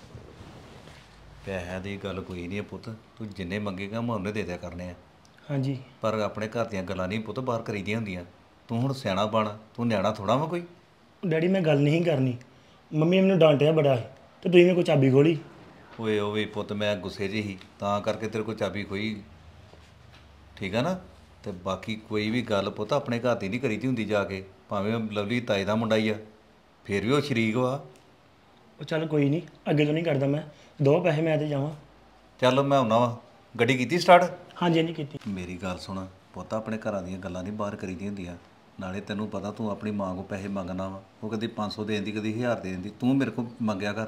ਪੈਸਿਆਂ ਦੀ ਗੱਲ ਕੋਈ ਨਹੀਂ ਹੈ ਪੁੱਤ, ਤੂੰ ਜਿੰਨੇ ਮੰਗੇਗਾ ਮੈਂ ਉਹਨੇ ਦੇ ਦਿਆ ਕਰਨੇ ਆ। ਹਾਂਜੀ ਪਰ ਆਪਣੇ ਘਰ ਦੀਆਂ ਗੱਲਾਂ ਨਹੀਂ ਪੁੱਤ ਬਾਹਰ ਕਰੀਦੀਆਂ ਹੁੰਦੀਆਂ। ਤੂੰ ਹੁਣ ਸਿਆਣਾ ਬਣ, ਤੂੰ ਨਿਆਣਾ ਥੋੜਾ ਵਾ ਕੋਈ। ਡੈਡੀ ਮੈਂ ਗੱਲ ਨਹੀਂ ਕਰਨੀ, ਮੰਮੀ ਮੈਨੂੰ ਡਾਂਟਿਆ ਬੜਾ ਹੈ ਤੇ ਤੁਸੀਂ ਮੇਰੇ ਕੋਲ ਚਾਬੀ ਖੋਲੀ। ਓਏ ਉਹ ਵੀ ਪੁੱਤ ਮੈਂ ਗੁੱਸੇ 'ਚ ਹੀ ਤਾਂ ਕਰਕੇ ਤੇਰੇ ਕੋਲ ਚਾਬੀ ਖੋਈ, ਠੀਕ ਆ ਨਾ। ਤੇ ਬਾਕੀ ਕੋਈ ਵੀ ਗੱਲ ਪੁੱਤ ਆਪਣੇ ਘਰ ਦੀ ਨਹੀਂ ਕਰੀਦੀ ਹੁੰਦੀ ਜਾ ਕੇ, ਭਾਵੇਂ ਉਹ ਲਵਲੀ ਤਾਏ ਦਾ ਮੁੰਡਾ ਹੀ ਆ, ਫਿਰ ਵੀ ਉਹ ਸ਼ਰੀਕ ਵਾ। ਉਹ ਚੱਲ ਕੋਈ ਨਹੀਂ, ਅੱਗੇ ਤੋਂ ਨਹੀਂ ਕਰਦਾ ਮੈਂ। ਦੋ ਪੈਸੇ ਮੈਂ ਤੇ ਜਾਵਾਂ। ਚੱਲ ਮੈਂ ਆਉਣਾ ਵਾ, ਗੱਡੀ ਕੀਤੀ ਸਟਾਰਟ? ਹਾਂਜੀ ਹਾਂਜੀ ਕੀਤੀ। ਮੇਰੀ ਗੱਲ ਸੁਣ ਪੁੱਤ, ਆਪਣੇ ਘਰਾਂ ਦੀਆਂ ਗੱਲਾਂ ਨਹੀਂ ਬਾਹਰ ਕਰੀਦੀਆਂ ਹੁੰਦੀਆਂ। ਨਾਲੇ ਤੈਨੂੰ ਪਤਾ ਤੂੰ ਆਪਣੀ ਮਾਂ ਕੋਲ ਪੈਸੇ ਮੰਗਣਾ ਵਾ, ਉਹ ਕਦੀ 500 ਦੇ ਦਿੰਦੀ, ਕਦੀ 1000 ਦੇ ਦਿੰਦੀ, ਤੂੰ ਮੇਰੇ ਕੋਲ ਮੰਗਿਆ ਕਰ।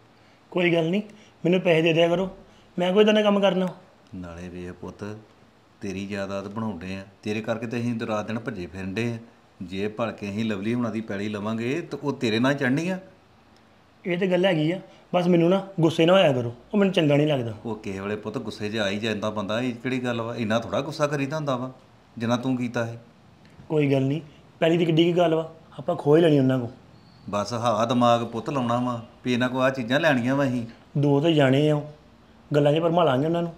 ਕੋਈ ਗੱਲ ਨਹੀਂ, ਮੈਨੂੰ ਪੈਸੇ ਦੇ ਦਿਆ ਕਰੋ, ਮੈਂ ਕੋਈ ਤਾਂ ਕੰਮ ਕਰਨਾ। ਨਾਲੇ ਵੇਖ ਪੁੱਤ, ਤੇਰੀ ਜਾਇਦਾਦ ਬਣਾਉਂਦੇ ਆ, ਤੇਰੇ ਕਰਕੇ ਤੇ ਅਸੀਂ ਰਾਤ ਦਿਨ ਭੱਜੇ ਫਿਰਦੇ ਆ। ਜੇ ਭਲਕੇ ਅਸੀਂ ਲਵਲੀ ਹੁਣਾਂ ਦੀ ਪੈਲੀ ਲਵਾਂਗੇ ਤਾਂ ਉਹ ਤੇਰੇ ਨਾਲ ਚੜ੍ਹਨੀ ਆ। ਇਹ ਤੇ ਗੱਲ ਹੈਗੀ ਆ, ਬਸ ਮੈਨੂੰ ਨਾ ਗੁੱਸੇ ਨਾ ਹੋਇਆ ਕਰੋ, ਉਹ ਮੈਨੂੰ ਚੰਗਾ ਨਹੀਂ ਲੱਗਦਾ। ਉਹ ਕਿਸੇ ਵੇਲੇ ਪੁੱਤ ਗੁੱਸੇ 'ਚ ਆ ਹੀ ਜਾਂਦਾ ਬੰਦਾ, ਇਹ ਕਿਹੜੀ ਗੱਲ ਵਾ, ਇੰਨਾ ਥੋੜਾ ਗੁੱਸਾ ਕਰੀਦਾ ਹੁੰਦਾ ਵਾ ਜਿੰਨਾ ਤੂੰ ਕੀਤਾ ਹੈ। ਕੋਈ ਗੱਲ ਨਹੀਂ, ਪਹਿਲੀ ਦੀ ਕਿੱਡੀ ਕੀ ਗੱਲ ਵਾ, ਆਪਾਂ ਖੋਹ ਹੀ ਲੈਣੀ ਉਹਨਾਂ ਕੋਲ। ਬਸ ਹਾਂ ਦਿਮਾਗ ਪੁੱਤ ਲਾਉਣਾ ਵਾ ਵੀ ਇਹਨਾਂ ਕੋਲ ਆਹ ਚੀਜ਼ਾਂ ਲੈਣੀਆਂ ਵਾ ਅਸੀਂ। ਦੋ ਤੇ ਜਾਣੇ ਆ, ਗੱਲਾਂ 'ਚ ਭਰਮਾ ਲਾਂਗੇ ਉਹਨਾਂ ਨੂੰ।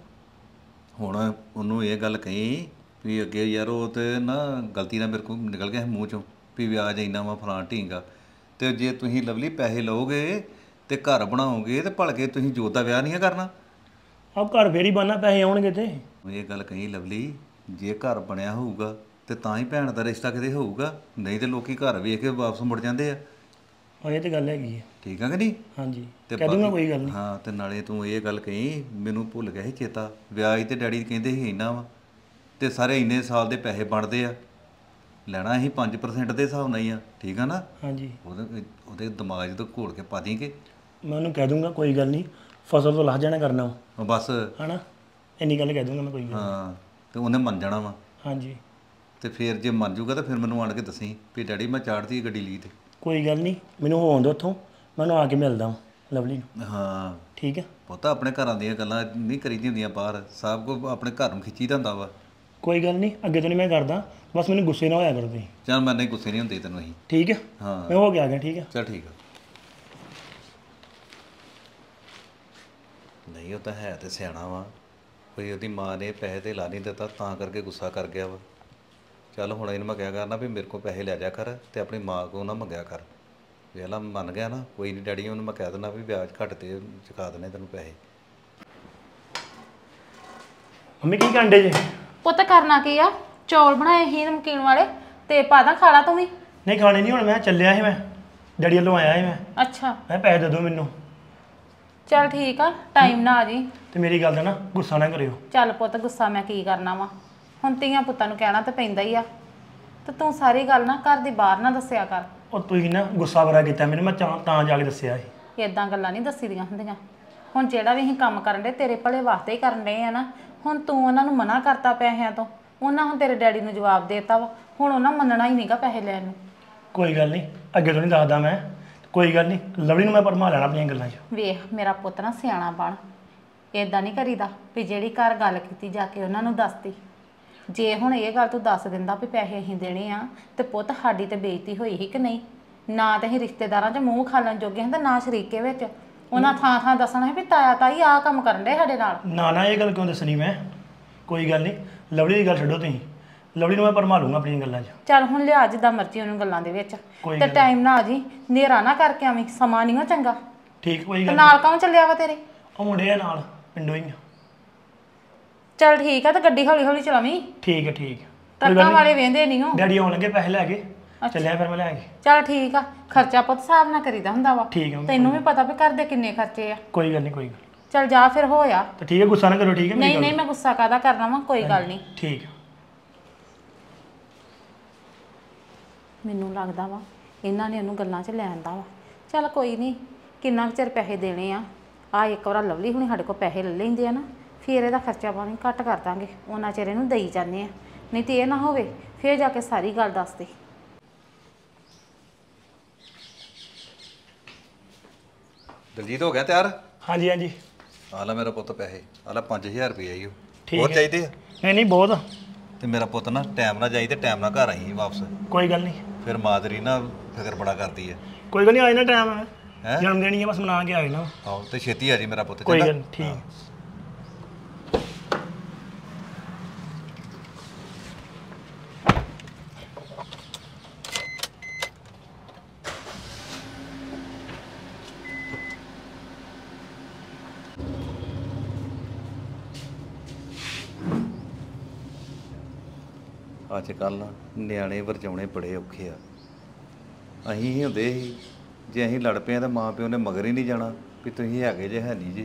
ਹੁਣ ਉਹਨੂੰ ਇਹ ਗੱਲ ਕਹੀ ਵੀ ਅੱਗੇ ਯਾਰ ਉਹ ਤੇ ਨਾ ਗਲਤੀ ਨਾਲ ਮੇਰੇ ਕੋਲ ਨਿਕਲ ਗਿਆ ਮੂੰਹ 'ਚੋਂ ਵੀ ਵਿਆਜ ਇੰਨਾ ਵਾ ਫਲਾਂ ਢੀਂਗਾ, ਤੇ ਜੇ ਤੁਸੀਂ ਲਵਲੀ ਪੈਸੇ ਲਓਗੇ ਤੇ ਘਰ ਬਣਾਓਗੇ ਤੇ ਭਲਕੇ ਤੁਸੀਂ ਜੋਤ ਦਾ ਵਿਆਹ ਨਹੀਂ ਕਰਨਾ। ਆਹ ਘਰ ਫੇਰ ਹੀ ਬਣਨਾ, ਪੈਸੇ ਆਉਣਗੇ ਤੇ। ਇਹ ਗੱਲ ਕਹੀ ਲਵਲੀ, ਜੇ ਘਰ ਬਣਿਆ ਹੋਊਗਾ ਤੇ ਤਾਂ ਹੀ ਭੈਣ ਦਾ ਰਿਸ਼ਤਾ ਕਿਤੇ ਹੋਊਗਾ, ਨਹੀਂ ਤੇ ਲੋਕੀ ਘਰ ਵੇਖ ਕੇ ਵਾਪਸ ਮੁੜ ਜਾਂਦੇ ਆ। ਹਾਂ ਇਹ ਤੇ ਗੱਲ ਹੈਗੀ ਹੈ। ਠੀਕ ਆ ਕਿ ਨਹੀਂ? ਹਾਂਜੀ ਤੇ ਕਹਿ ਦੂੰਗਾ, ਕੋਈ ਗੱਲ ਨਹੀਂ। ਹਾਂ, ਤੇ ਨਾਲੇ ਤੂੰ ਇਹ ਗੱਲ ਕਹੀ, ਮੈਨੂੰ ਭੁੱਲ ਗਿਆ ਸੀ ਚੇਤਾ, ਵਿਆਜ ਤੇ ਡੈਡੀ ਕਹਿੰਦੇ ਸੀ ਇੰਨਾ ਵਾ ਤੇ ਸਾਰੇ ਇੰਨੇ ਸਾਲ ਦੇ ਪੈਸੇ ਬਣਦੇ ਆ, ਲੈਣਾ ਅਸੀਂ 5% ਦੇ ਹਿਸਾਬ ਨਾਲ ਹੀ ਆ। ਠੀਕ ਆ ਨਾ? ਹਾਂਜੀ ਉਹਦੇ ਦਿਮਾਗ 'ਚ ਤਾਂ ਘੋਲ ਕੇ ਪਾ ਦੇਂਗੇ। ਮੈਂ ਉਹਨੂੰ ਕਹਿ ਦੂੰਗਾ ਕੋਈ ਗੱਲ ਨਹੀਂ, ਫਸਲ ਤੋਂ ਲਾਹ ਜਾਣਾ ਕਰਨਾ ਵਾ। ਉਹ ਬਸ ਹਨਾ, ਇੰਨੀ ਗੱਲ ਕਹਿ ਦੂੰਗਾ ਮੈਂ, ਕੋਈ ਗੱਲ ਨਹੀਂ। ਹਾਂ, ਤੇ ਉਹਨੇ ਮੰਨ ਜਾਣਾ ਵਾ। ਹਾਂਜੀ ਤੇ ਫਿਰ ਜੇ ਮੰਨ ਜੂਗਾ ਤਾਂ ਫਿਰ ਮੈਨੂੰ ਆਣ ਕੇ ਦੱਸੀ ਵੀ ਡੈਡੀ ਮੈਂ ਚਾੜਤੀ ਗੱਡੀ ਲਈ ਤੇ। ਕੋਈ ਗੱਲ ਨਹੀਂ, ਮੈਨੂੰ ਹੋਣ ਦਿਓ ਉੱਥੋਂ, ਮੈਨੂੰ ਆ ਕੇ ਮਿਲਦਾ ਵਾਂ ਲਵਲੀ ਨੂੰ। ਹਾਂ ਠੀਕ ਹੈ, ਪੁੱਤ, ਆਪਣੇ ਘਰਾਂ ਦੀਆਂ ਗੱਲਾਂ ਨਹੀਂ ਕਰੀਦੀਆਂ ਹੁੰਦੀਆਂ ਬਾਹਰ, ਸਭ ਕੁਝ ਆਪਣੇ ਘਰ ਨੂੰ ਖਿੱਚੀਦਾ ਹੁੰਦਾ ਵਾ। ਕੋਈ ਗੱਲ ਨਹੀਂ, ਅੱਗੇ ਤੋਂ ਨਹੀਂ ਮੈਂ ਕਰਦਾ, ਬਸ ਮੈਨੂੰ ਗੁੱਸੇ ਨਾ ਹੋਇਆ ਕਰੋ ਤੁਸੀਂ। ਚੱਲ ਮੈਂ ਨਹੀਂ ਗੁੱਸੇ ਨਹੀਂ ਹੁੰਦੇ ਤੈਨੂੰ ਅਸੀਂ। ਠੀਕ ਹੈ, ਹਾਂ ਮੈਂ ਹੋ ਕੇ ਆ ਗਿਆ। ਠੀਕ ਹੈ, ਚੱਲ ਠੀਕ ਆ। ਨਹੀਂ ਉਹ ਤਾਂ ਹੈ ਤੇ ਸਿਆਣਾ ਵਾ, ਕੋਈ ਉਹਦੀ ਮਾਂ ਨੇ ਪੈਸੇ ਤੇ ਲਾ ਨਹੀਂ ਦਿੱਤਾ ਤਾਂ ਕਰਕੇ ਗੁੱਸਾ ਕਰ ਗਿਆ ਵਾ। ਚੱਲ ਹੁਣ ਇਹਨੂੰ ਮੈਂ ਕਿਹਾ ਕਰਨਾ ਵੀ ਮੇਰੇ ਕੋਲ ਪੈਸੇ ਲੈ ਜਾ ਕਰ ਤੇ ਆਪਣੀ ਮਾਂ ਕੋਲ ਨਾ ਮੰਗਿਆ ਕਰ। ਵੇਖ ਲਾ ਮੰਨ ਗਿਆ ਨਾ, ਕੋਈ ਨਹੀਂ ਡੈਡੀ ਉਹਨੂੰ ਮੈਂ ਕਹਿ ਦਿੰਦਾ ਵੀ ਵਿਆਜ ਘੱਟ ਤੇ ਚੁਕਾ ਦੇਣੇ ਤੈਨੂੰ ਪੈਸੇ। ਮੰਮੀ ਕੀ ਕਾਂਡੇ ਜੇ? ਪੁੱਤ ਕਰਨਾ ਕੀ ਆ, ਚੌਲ ਬਣਾਏ ਸੀ ਨਮਕੀਨ ਵਾਲੇ, ਤੇ ਪਾਦਾ ਖਾਲਾ ਤੂੰ ਵੀ। ਨਹੀਂ ਖਾਣੇ ਨਹੀਂ, ਹੁਣ ਮੈਂ ਚੱਲਿਆ ਸੀ, ਮੈਂ ਡੈਡੀ ਵੱਲੋਂ ਆਇਆ ਸੀ ਮੈਂ ਅੱਛਾ ਪੈਸੇ ਦੇ ਦਿਓ ਮੈਨੂੰ। ਚੱਲ ਠੀਕ ਆ, ਟਾਈਮ ਨਾ ਆ ਜੀ। ਤੇ ਮੇਰੀ ਗੱਲ ਦਾ ਨਾ ਗੁੱਸਾ ਨਾ ਕਰਿਓ। ਚੱਲ ਪੁੱਤ, ਗੁੱਸਾ ਮੈਂ ਕੀ ਕਰਨਾ ਵਾ, ਹੁਣ ਧੀਆਂ ਪੁੱਤਾਂ ਨੂੰ ਕਹਿਣਾ ਤਾਂ ਪੈਂਦਾ ਹੀ ਆ। ਤੇ ਤੂੰ ਸਾਰੀ ਗੱਲ ਨਾ ਘਰ ਦੀ ਬਾਹਰ ਨਾ ਦੱਸਿਆ ਕਰ। ਉਹ ਤੁਸੀਂ ਨਾ ਗੁੱਸਾ ਬੜਾ ਕੀਤਾ ਮੈਨੂੰ, ਮੈਂ ਤਾਂ ਜਾ ਕੇ ਦੱਸਿਆ ਸੀ। ਇਦਾਂ ਗੱਲਾਂ ਨਹੀਂ ਦੱਸੀ ਦੀਆਂ ਹੁੰਦੀਆਂ। ਹੁਣ ਜਿਹੜਾ ਵੀ ਅਸੀਂ ਕੰਮ ਕਰਨ ਦੇ ਤੇਰੇ ਭਲੇ ਵਾਸਤੇ ਹੀ ਕਰਨ ਰਹੇ ਆ ਨਾ, ਹੁਣ ਤੂੰ ਉਹਨਾਂ ਨੂੰ ਮਨਾ ਕਰਤਾ ਪੈਸਿਆਂ ਤੋਂ, ਉਹਨਾਂ ਹੁਣ ਤੇਰੇ ਡੈਡੀ ਨੂੰ ਜਵਾਬ ਦੇਤਾ ਵਾ, ਹੁਣ ਉਹਨਾਂ ਮੰਨਣਾ ਹੀ ਨਹੀਂਗਾ ਪੈਸੇ ਲੈਣ ਨੂੰ। ਕੋਈ ਗੱਲ ਨਹੀਂ, ਅੱਗੇ ਤੋਂ ਨਹੀਂ ਦੱਸਦਾ ਮੈਂ। ਕੋਈ ਗੱਲ ਨਹੀਂ, ਲਵਲੀ ਨੂੰ ਮੈਂ ਪਰਮਾ ਲੈਣਾ ਆਪਣੀਆਂ ਗੱਲਾਂ 'ਚ। ਵੇਖ ਮੇਰਾ ਪੁੱਤ ਨਾ ਸਿਆਣਾ ਬਣ, ਇਦਾਂ ਨਹੀਂ ਕਰੀਦਾ ਵੀ ਜਿਹੜੀ ਘਰ ਗੱਲ ਕੀਤੀ ਜਾ ਕੇ ਉਹਨਾਂ ਨੂੰ ਦੱਸਤੀ। ਜੇ ਹੁਣ ਇਹ ਗੱਲ ਤੂੰ ਦੱਸ ਦਿੰਦਾ ਵੀ ਪੈਸੇ ਅਸੀਂ ਦੇਣੇ ਆ ਤੇ ਪੁੱਤ ਸਾਡੀ ਤੇ ਬੇਇੱਜ਼ਤੀ ਹੋਈ ਸੀ ਕਿ ਨਹੀਂ? ਨਾ ਤੇ ਅਸੀਂ ਰਿਸ਼ਤੇਦਾਰਾਂ 'ਚ ਮੂੰਹ ਖਾਲਣ ਜੋਗੇ ਹਾਂ ਤੇ ਨਾ ਸ਼ਰੀਕੇ ਵਿੱਚ। ਉਹਨਾਂ ਥਾਂ ਥਾਂ ਦੱਸਣਾ ਹੈ ਵੀ ਤਾਇਆ ਤਾਈ ਆਹ ਕੰਮ ਕਰਨ ਦੇ ਸਾਡੇ ਨਾਲ। ਨਾ ਇਹ ਗੱਲ ਕਿਉਂ ਦੱਸਣੀ ਮੈਂ? ਕੋਈ ਗੱਲ ਨਹੀਂ, ਲਵਲੀ ਦੀ ਗੱਲ ਛੱਡੋ ਤੁਸੀਂ, ਲਵਲੀ ਨੂੰ ਮੈਂ ਪਰਮਾ ਲੂੰਗਾ ਆਪਣੀਆਂ ਗੱਲਾਂ 'ਚ। ਚੱਲ ਹੁਣ ਲਿਆ ਜਿੱਦਾਂ ਮਰਜ਼ੀ ਉਹਨੂੰ ਗੱਲਾਂ ਦੇ ਵਿੱਚ, ਕੋਈ ਤੇ ਗੱਲ ਟਾਈਮ ਨਾ ਆ ਜੀ, ਹਨੇਰਾ ਨਾ ਕਰਕੇ ਆਵੀਂ, ਸਮਾਂ ਨਹੀਂ ਉਹ ਚੰਗਾ। ਠੀਕ, ਕੋਈ ਤੇ ਗੱਲ ਨਾਲ ਕੌਣ ਚੱਲਿਆ ਵਾ ਤੇਰੇ? ਉਹ ਮੁੰਡੇ ਆ ਨਾਲ, ਪਿੰਡੋਂ ਹੀ ਆ। ਚੱਲ ਠੀਕ ਆ, ਤੇ ਗੱਡੀ ਹੌਲੀ ਹੌਲੀ ਚਲਾਵੀਂ, ਠੀਕ ਹੈ ਠੀਕ ਹੈ। ਟਰੱਕਾਂ ਵਾਲੇ ਵੇਂਦੇ ਨਹੀਂ ਹੋ। ਡੈਡੀ ਆਉਣ ਲੱਗੇ, ਪੈਸੇ ਲੈ ਕੇ ਚੱਲਿਆ ਫਿਰ ਮੈਂ ਲੈ ਕੇ। ਚੱਲ ਠੀਕ ਆ, ਖਰਚਾ ਪੁੱਤ ਹਿਸਾਬ ਨਾਲ ਕਰੀਦਾ ਹੁੰਦਾ ਵਾ। ਠੀਕ ਹੈ, ਤੈਨੂੰ ਵੀ ਪਤਾ ਵੀ ਘਰ ਦੇ ਕਿੰਨੇ ਖਰਚੇ ਆ। ਕੋਈ ਗੱਲ ਨਹੀਂ, ਕੋਈ ਗੱਲ। ਚੱਲ ਜਾ ਫਿਰ ਹੋਇਆ। ਤਾਂ ਠੀਕ ਹੈ, ਗੁੱਸਾ ਨਾ ਕਰੋ, ਠੀਕ ਹੈ ਮੇਰੀ ਨਹੀਂ ਗੱਲ? ਨਹੀਂ, ਮੈਂ ਗੁੱਸਾ ਕਾਹਦਾ ਕਰਨਾ ਵਾ, ਕੋਈ ਗੱਲ ਨਹੀਂ। ਠੀਕ ਹੈ। ਮੈਨੂੰ ਲੱਗਦਾ ਵਾ ਇਹਨਾਂ ਨੇ ਉਹਨੂੰ ਗੱਲਾਂ 'ਚ ਲੈ ਆਂਦਾ ਵਾ। ਚੱਲ ਕੋਈ ਨਹੀਂ, ਕਿੰਨਾ ਕੁ ਚਿਰ ਪੈਸੇ ਦੇਣੇ ਆ ਇੱਕ ਵਾਰ ਲਵਲੀ ਹੁਣੀ ਸਾਡੇ ਕੋਲ ਪੈਸੇ ਲੈ ਲੈਂਦੇ ਆ ਨਾ, ਫਿਰ ਇਹਦਾ ਖਰਚਾ ਪਾਣੀ ਘੱਟ ਕਰ ਦਾਂਗੇ, ਉਹਨਾਂ ਚਿਰ ਇਹਨੂੰ ਦੇਈ ਜਾਂਦੇ ਆ। ਨਹੀਂ ਤੇ ਇਹ ਨਾ ਹੋਵੇ ਫਿਰ ਜਾ ਕੇ ਸਾਰੀ ਗੱਲ ਦੱਸ ਦੇ। ਦਲਜੀਤ ਹੋ ਗਿਆ ਤਿਆਰ? ਹਾਂਜੀ ਹਾਂਜੀ, ਆ ਲੈ ਮੇਰਾ ਪੁੱਤ ਪੈਸੇ, ਆ ਲੈ 5000 ਰੁਪਏ ਆਈ ਠੀਕ ਹੋਰ ਹੈ। ਚਾਹੀਦੇ ਆ? ਨਹੀਂ ਨਹੀਂ, ਬਹੁਤ ਆ। ਤੇ ਮੇਰਾ ਪੁੱਤ ਨਾ ਟਾਈਮ ਨਾਲ ਜਾਈ ਤੇ ਟਾਈਮ ਨਾਲ ਘਰ ਆਈ ਵਾਪਸ। ਕੋਈ ਗੱਲ ਨਹੀਂ, ਫਿਰ ਮਾਂ ਤੇਰੀ ਨਾ ਫਿਕਰ ਬੜਾ ਕਰਦੀ ਹੈ। ਕੋਈ ਗੱਲ ਨਹੀਂ, ਆਏ ਨਾ ਟਾਈਮ ਹੈ, ਹੈਂ? ਜਨਮ ਦਿਨ ਹੀ ਆ, ਬਸ ਮਨਾ ਕੇ ਆਏ ਨਾ। ਆਹੋ ਤੇ ਛੇਤੀ ਆ ਜੀ ਮੇਰਾ ਪੁੱਤ। ਕੋਈ ਚੰਗਾ? ਗੱਲ ਨੀ, ਠੀਕ। ਅੱਜ ਕੱਲ੍ਹ ਨਿਆਣੇ ਵਰਜਾਉਣੇ ਬੜੇ ਔਖੇ ਆ। ਅਸੀਂ ਹੀ ਹੁੰਦੇ ਸੀ, ਜੇ ਅਸੀਂ ਲੜ ਪਏ ਤਾਂ ਮਾਂ ਪਿਓ ਨੇ ਮਗਰ ਹੀ ਨਹੀਂ ਜਾਣਾ ਵੀ ਤੁਸੀਂ ਹੈਗੇ ਜੇ ਹੈ ਨਹੀਂ ਜੀ।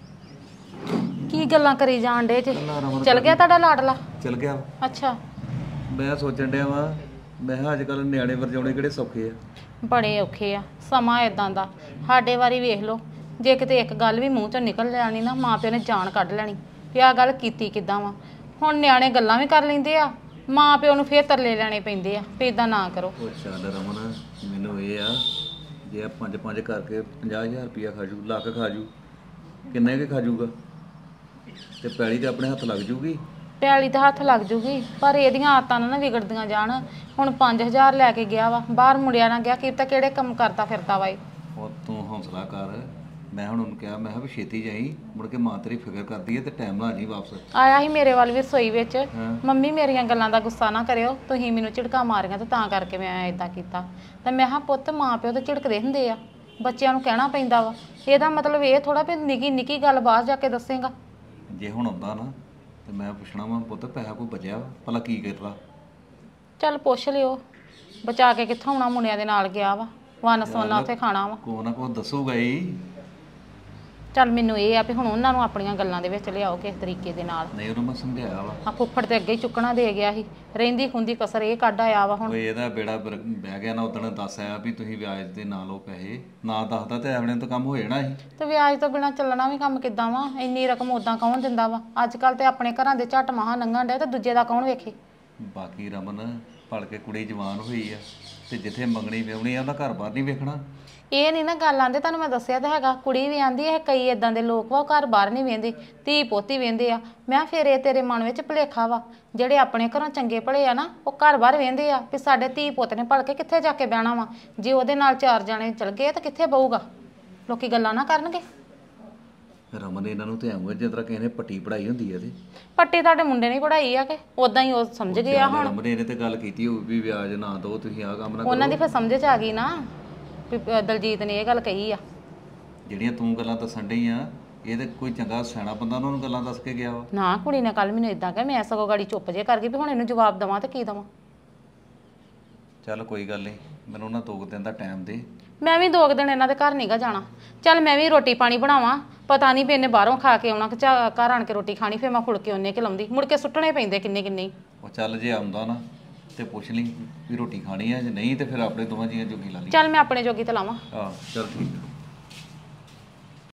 ਕੀ ਗੱਲਾਂ ਕਰੀ ਜਾਣ ਡੇ ਜੇ? ਚੱਲ ਗਿਆ ਤੁਹਾਡਾ ਲਾਡਲਾ? ਚਲ ਗਿਆ। ਅੱਛਾ, ਮੈਂ ਸੋਚਣ ਡਿਆ ਵਾਂ, ਮੈਂ ਕਿਹਾ ਅੱਜ ਕੱਲ੍ਹ ਨਿਆਣੇ ਵਰਜਾਉਣੇ ਕਿਹੜੇ ਸੌਖੇ ਆ। ਬੜੇ ਔਖੇ ਆ, ਸਮਾਂ ਇਦਾਂ ਦਾ। ਸਾਡੇ ਵਾਰੀ ਵੇਖ ਲਓ, ਜੇ ਕਿਤੇ ਇੱਕ ਗੱਲ ਵੀ ਮੂੰਹ ਚੋਂ ਨਿਕਲ ਜਾਣੀ ਨਾ, ਮਾਂ ਪਿਓ ਨੇ ਜਾਨ ਕੱਢ ਲੈਣੀ ਵੀ ਆਹ ਗੱਲ ਕੀਤੀ ਕਿੱਦਾਂ ਵਾ। ਹੁਣ ਨਿਆਣੇ ਗੱਲਾਂ ਵੀ ਕਰ ਲੈਂਦੇ ਆ, ਮਾਂ ਪਿਓ ਨੂੰ ਫੇਰ ਤਰਲੇ ਲੈਣੇ ਪੈਂਦੇ ਆ ਵੀ ਇਦਾਂ ਨਾ ਕਰੋ। ਉਹ ਚੱਲ ਰਮਨ, ਮੈਨੂੰ ਇਹ ਆ ਜੇ 5-5 ਕਰਕੇ 50,000 ਰੁਪਇਆ ਖਾਜੂ, ਲੱਖ ਖਾਜੂ, ਕਿੰਨੇ ਕੁ ਖਾਜੂਗਾ? ਤੇ ਪੈਲੀ ਤੇ ਆਪਣੇ ਹੱਥ ਲੱਗ ਜੂਗੀ। ਪੈਲੀ ਤਾਂ ਹੱਥ ਲੱਗ ਜੂਗੀ, ਪਰ ਇਹਦੀਆਂ ਆਦਤਾਂ ਨਾ ਵਿਗੜਦੀਆਂ ਜਾਣ। ਹੁਣ 5000 ਲੈ ਕੇ ਗਿਆ ਵਾ, ਬਾਹਰ ਮੁੰਡਿਆਂ ਨਾਲ ਗਿਆ, ਕੀ ਪਤਾ ਕਿਹੜੇ ਕੰਮ ਕਰਦਾ ਫਿਰਦਾ ਵਾ ਇਹ। ਉਹ ਤੂੰ ਹੌਸਲਾ ਕਰ। ਮੈਂ ਹੁਣ ਉਹਨੂੰ ਕਿਹਾ, ਮੈਂ ਕਿਹਾ ਵੀ ਛੇਤੀ ਜਾਈ, ਮੁੜ ਕੇ ਮਾਂ ਤੇਰੀ ਫਿਕਰ ਕਰਦੀ ਹੈ ਤੇ ਟਾਈਮ ਨਾਲ ਆ ਜੀ ਵਾਪਸ। ਆਇਆ ਸੀ ਮੇਰੇ ਵੱਲ ਵੀ ਰਸੋਈ ਵਿੱਚ, ਹਾਂ। ਮੰਮੀ ਮੇਰੀਆਂ ਗੱਲਾਂ ਦਾ ਗੁੱਸਾ ਨਾ ਕਰਿਓ, ਤੁਸੀਂ ਮੈਨੂੰ ਝਿੜਕਾਂ ਮਾਰੀਆਂ ਤੇ ਤਾਂ ਕਰਕੇ ਮੈਂ ਇਦਾਂ ਕੀਤਾ। ਤੇ ਮੈਂ ਕਿਹਾ ਪੁੱਤ, ਮਾਂ ਪਿਓ ਤੇ ਝਿੜਕਦੇ ਹੁੰਦੇ ਆ, ਬੱਚਿਆਂ ਨੂੰ ਕਹਿਣਾ ਪੈਂਦਾ ਵਾ। ਇਹਦਾ ਮਤਲਬ ਇਹ ਥੋੜਾ ਵੀ ਨਿੱਕੀ ਨਿੱਕੀ ਗੱਲ ਬਾਹਰ ਜਾ ਕੇ ਦੱਸੇਗਾ। ਜੇ ਹੁਣ ਆਉਂਦਾ ਨਾ ਤੇ ਮੈਂ ਪੁੱਛਣਾ ਵਾ, ਪੁੱਤ ਪੈਸਾ ਕੋਈ ਬਚਿਆ ਵਾ? ਭਲਾ ਕੀ ਕਰਦਾ? ਚੱਲ ਪੁੱਛ ਲਿਓ, ਬਚਾ ਕੇ ਕਿੱਥੋਂ ਆਉਣਾ, ਮੁੰਡਿਆਂ ਦੇ ਨਾਲ ਗਿਆ ਵਾ, ਵਨ ਸੋਨਾ ਉੱਥੇ ਖਾਣਾ ਵਾ। ਕੋ ਨਾ ਕੋ ਦੱਸੂਗਾ ਹੀ। ਚੱਲ ਮੈਨੂੰ ਇਹ ਆ ਵੀ ਹੁਣ ਉਹਨਾਂ ਨੂੰ ਆਪਣੀਆਂ ਗੱਲਾਂ ਦੇ ਵਿੱਚ ਲਿਆਓ ਕਿਸੇ ਤਰੀਕੇ ਦੇ ਨਾਲ। ਨਹੀਂ, ਉਹਨੂੰ ਮੈਂ ਸਮਝਾਇਆ ਵਾ। ਆ ਫੁੱਫੜ ਤੇ ਅੱਗੇ ਹੀ ਚੁੱਕਣਾ ਦੇ ਗਿਆ ਸੀ, ਰਹਿੰਦੀ ਖੁੰਦੀ ਕਸਰ ਇਹ ਕੱਢ ਆਇਆ ਵਾ ਹੁਣ। ਓਏ ਇਹਦਾ ਬੇੜਾ ਬਹਿ ਗਿਆ ਨਾ। ਉਦੋਂ ਦੱਸ ਆਇਆ ਵੀ ਤੁਸੀਂ ਵਿਆਜ ਦੇ ਨਾਲ ਲਓ ਪੈਸੇ, ਨਾ ਦੱਸਦਾ ਤੇ ਐਵਣੇ ਤੋਂ ਕੰਮ ਹੋ ਜਾਣਾ ਸੀ। ਤੇ ਵਿਆਜ ਤੋਂ ਬਿਨਾ ਚੱਲਣਾ ਵੀ ਕੰਮ ਕਿੱਦਾਂ ਵਾ? ਇੰਨੀ ਰਕਮ ਉਦਾਂ ਕੌਣ ਦਿੰਦਾ ਵਾ? ਅੱਜ ਕੱਲ ਤੇ ਆਪਣੇ ਘਰਾਂ ਦੇ ਝੱਟ ਮਹਾਂ ਲੰਘਣ ਡੇ ਤੇ ਦੂਜੇ ਦਾ ਕੌਣ ਵੇਖੇ। ਬਾਕੀ ਰਮਨ, ਭਲ ਕੇ ਕੁੜੀ ਜਵਾਨ ਹੋਈ ਆ ਤੇ ਜਿੱਥੇ ਮੰਗਣੀ ਵਿਆਹਣੀ ਆ ਉਹਦਾ ਘਰ ਬਾਹਰ ਨਹੀਂ ਵੇਖਣਾ। ਇਹ ਨਹੀਂ ਨਾ ਗੱਲ ਆਂਦੇ, ਤੁਹਾਨੂੰ ਮੈਂ ਦੱਸਿਆ ਤਾਂ ਹੈਗਾ, ਕੁੜੀ ਵੀ ਆਂਦੀ ਇਹ ਕਈ ਇਦਾਂ ਦੇ ਲੋਕ ਵਾ, ਉਹ ਘਰ ਬਾਹਰ ਨਹੀਂ ਵੇਂਦੇ, ਧੀ ਪੋਤੀ ਵੇਂਦੇ ਆ। ਮੈਂ ਫਿਰ ਇਹ ਤੇਰੇ ਮਨ ਵਿੱਚ ਭੁਲੇਖਾ ਵਾ, ਜਿਹੜੇ ਆਪਣੇ ਘਰੋਂ ਚੰਗੇ ਭਲੇ ਆ ਨਾ, ਉਹ ਘਰ ਬਾਹਰ ਵੇਂਦੇ ਆ ਵੀ ਸਾਡੇ ਧੀ ਪੁੱਤ ਨੇ ਭਲ ਕੇ ਕਿੱਥੇ ਜਾ ਕੇ ਬਹਿਣਾ ਵਾ। ਜੇ ਉਹਦੇ ਨਾਲ 4 ਜਣੇ ਚਲ ਗਏ ਤਾਂ ਕਿੱਥੇ ਬਹੂਗਾ? ਲੋਕੀ ਗੱਲਾਂ ਨਾ ਕਰਨਗੇ। ਰਮਨ, ਇਹਨਾਂ ਨੂੰ ਤੇ ਐਵੇਂ ਜਿਸ ਤਰ੍ਹਾਂ ਕਿਸੇ ਨੇ ਪੱਟੀ ਪੜਾਈ ਹੁੰਦੀ ਆ। ਤੇ ਪੱਟੀ ਤੁਹਾਡੇ ਮੁੰਡੇ ਨੇ ਪੜਾਈ ਆ ਕਿ ਉਦਾਂ ਹੀ ਉਹ ਸਮਝ ਗਏ ਆ ਹੁਣ? ਰਮਨ ਇਹਨੇ ਤੇ ਗੱਲ ਕੀਤੀ ਹੋਊ ਵੀ ਵਿਆਜ ਨਾ ਦਿਓ, ਤੁਸੀਂ ਆਹ ਕੰਮ ਨਾ ਉਹਨਾਂ ਦੀ ਕਰੋ। ਫਿਰ ਸਮਝ 'ਚ ਆ ਗਈ ਨਾ ਵੀ ਦਲਜੀਤ ਨੇ ਇਹ ਗੱਲ ਕਹੀ ਆ। ਜਿਹੜੀਆਂ ਤੂੰ ਗੱਲਾਂ ਦੱਸਣ ਡਈ ਆ, ਇਹ ਤੇ ਕੋਈ ਚੰਗਾ ਸਿਆਣਾ ਬੰਦਾ ਉਹਨਾਂ ਨੂੰ ਗੱਲਾਂ ਦੱਸ ਕੇ ਗਿਆ ਵਾ। ਨਾ, ਕੁੜੀ ਨੇ ਕੱਲ ਮੈਨੂੰ ਇਦਾਂ ਕਿਹਾ, ਮੈਂ ਸਗੋਂ ਗਾੜੀ ਚੁੱਪ ਜੇ ਕਰ ਗਈ ਵੀ ਹੁਣ ਇਹਨੂੰ ਜਵਾਬ ਦੇਵਾਂ ਤੇ ਕੀ ਦੇਵਾਂ। ਚੱਲ ਕੋਈ ਗੱਲ ਨਹੀਂ, ਮੈਨੂੰ ਨਾ 2 ਦਿਨ ਦਾ ਟਾਈਮ ਦੇ। ਮੈਂ ਵੀ 2 ਦਿਨ ਇਹਨਾਂ ਦੇ ਘਰ ਨਹੀਂਗਾ ਜਾਣਾ। ਚੱਲ ਮੈਂ ਵੀ ਰੋਟੀ ਪਾਣੀ ਬਣਾਵਾਂ, ਪਤਾ ਨਹੀਂ ਵੀ ਇਹਨੇ ਬਾਹਰੋਂ ਖਾ ਕੇ ਆਉਣਾ ਕਿ ਘਰ ਆਣ ਕੇ ਰੋਟੀ ਖਾਣੀ, ਫਿਰ ਮੈਂ ਫੁਲਕੇ ਉਹਨੇ ਕਿ ਲਾਉਂਦੀ, ਮੁੜ ਕੇ ਸੁੱਟਣੇ ਪੈਂਦੇ ਕਿੰਨੇ ਕਿੰਨੇ। ਉਹ ਚੱਲ ਜੇ ਆਉਂਦਾ ਨਾ ਤੇ ਪੁੱਛ ਲਈ ਵੀ ਰੋਟੀ ਖਾਣੀ ਆ, ਜੇ ਨਹੀਂ ਤੇ ਫਿਰ ਆਪਣੇ ਦੋਵਾਂ ਜੀਆਂ ਜੋਗੀ ਲਾ ਲਈ। ਚੱਲ ਮੈਂ ਆਪਣੇ ਜੋਗੀ ਤੇ ਲਾਵਾਂ। ਆਹ ਚੱਲ ਠੀਕ ਆ।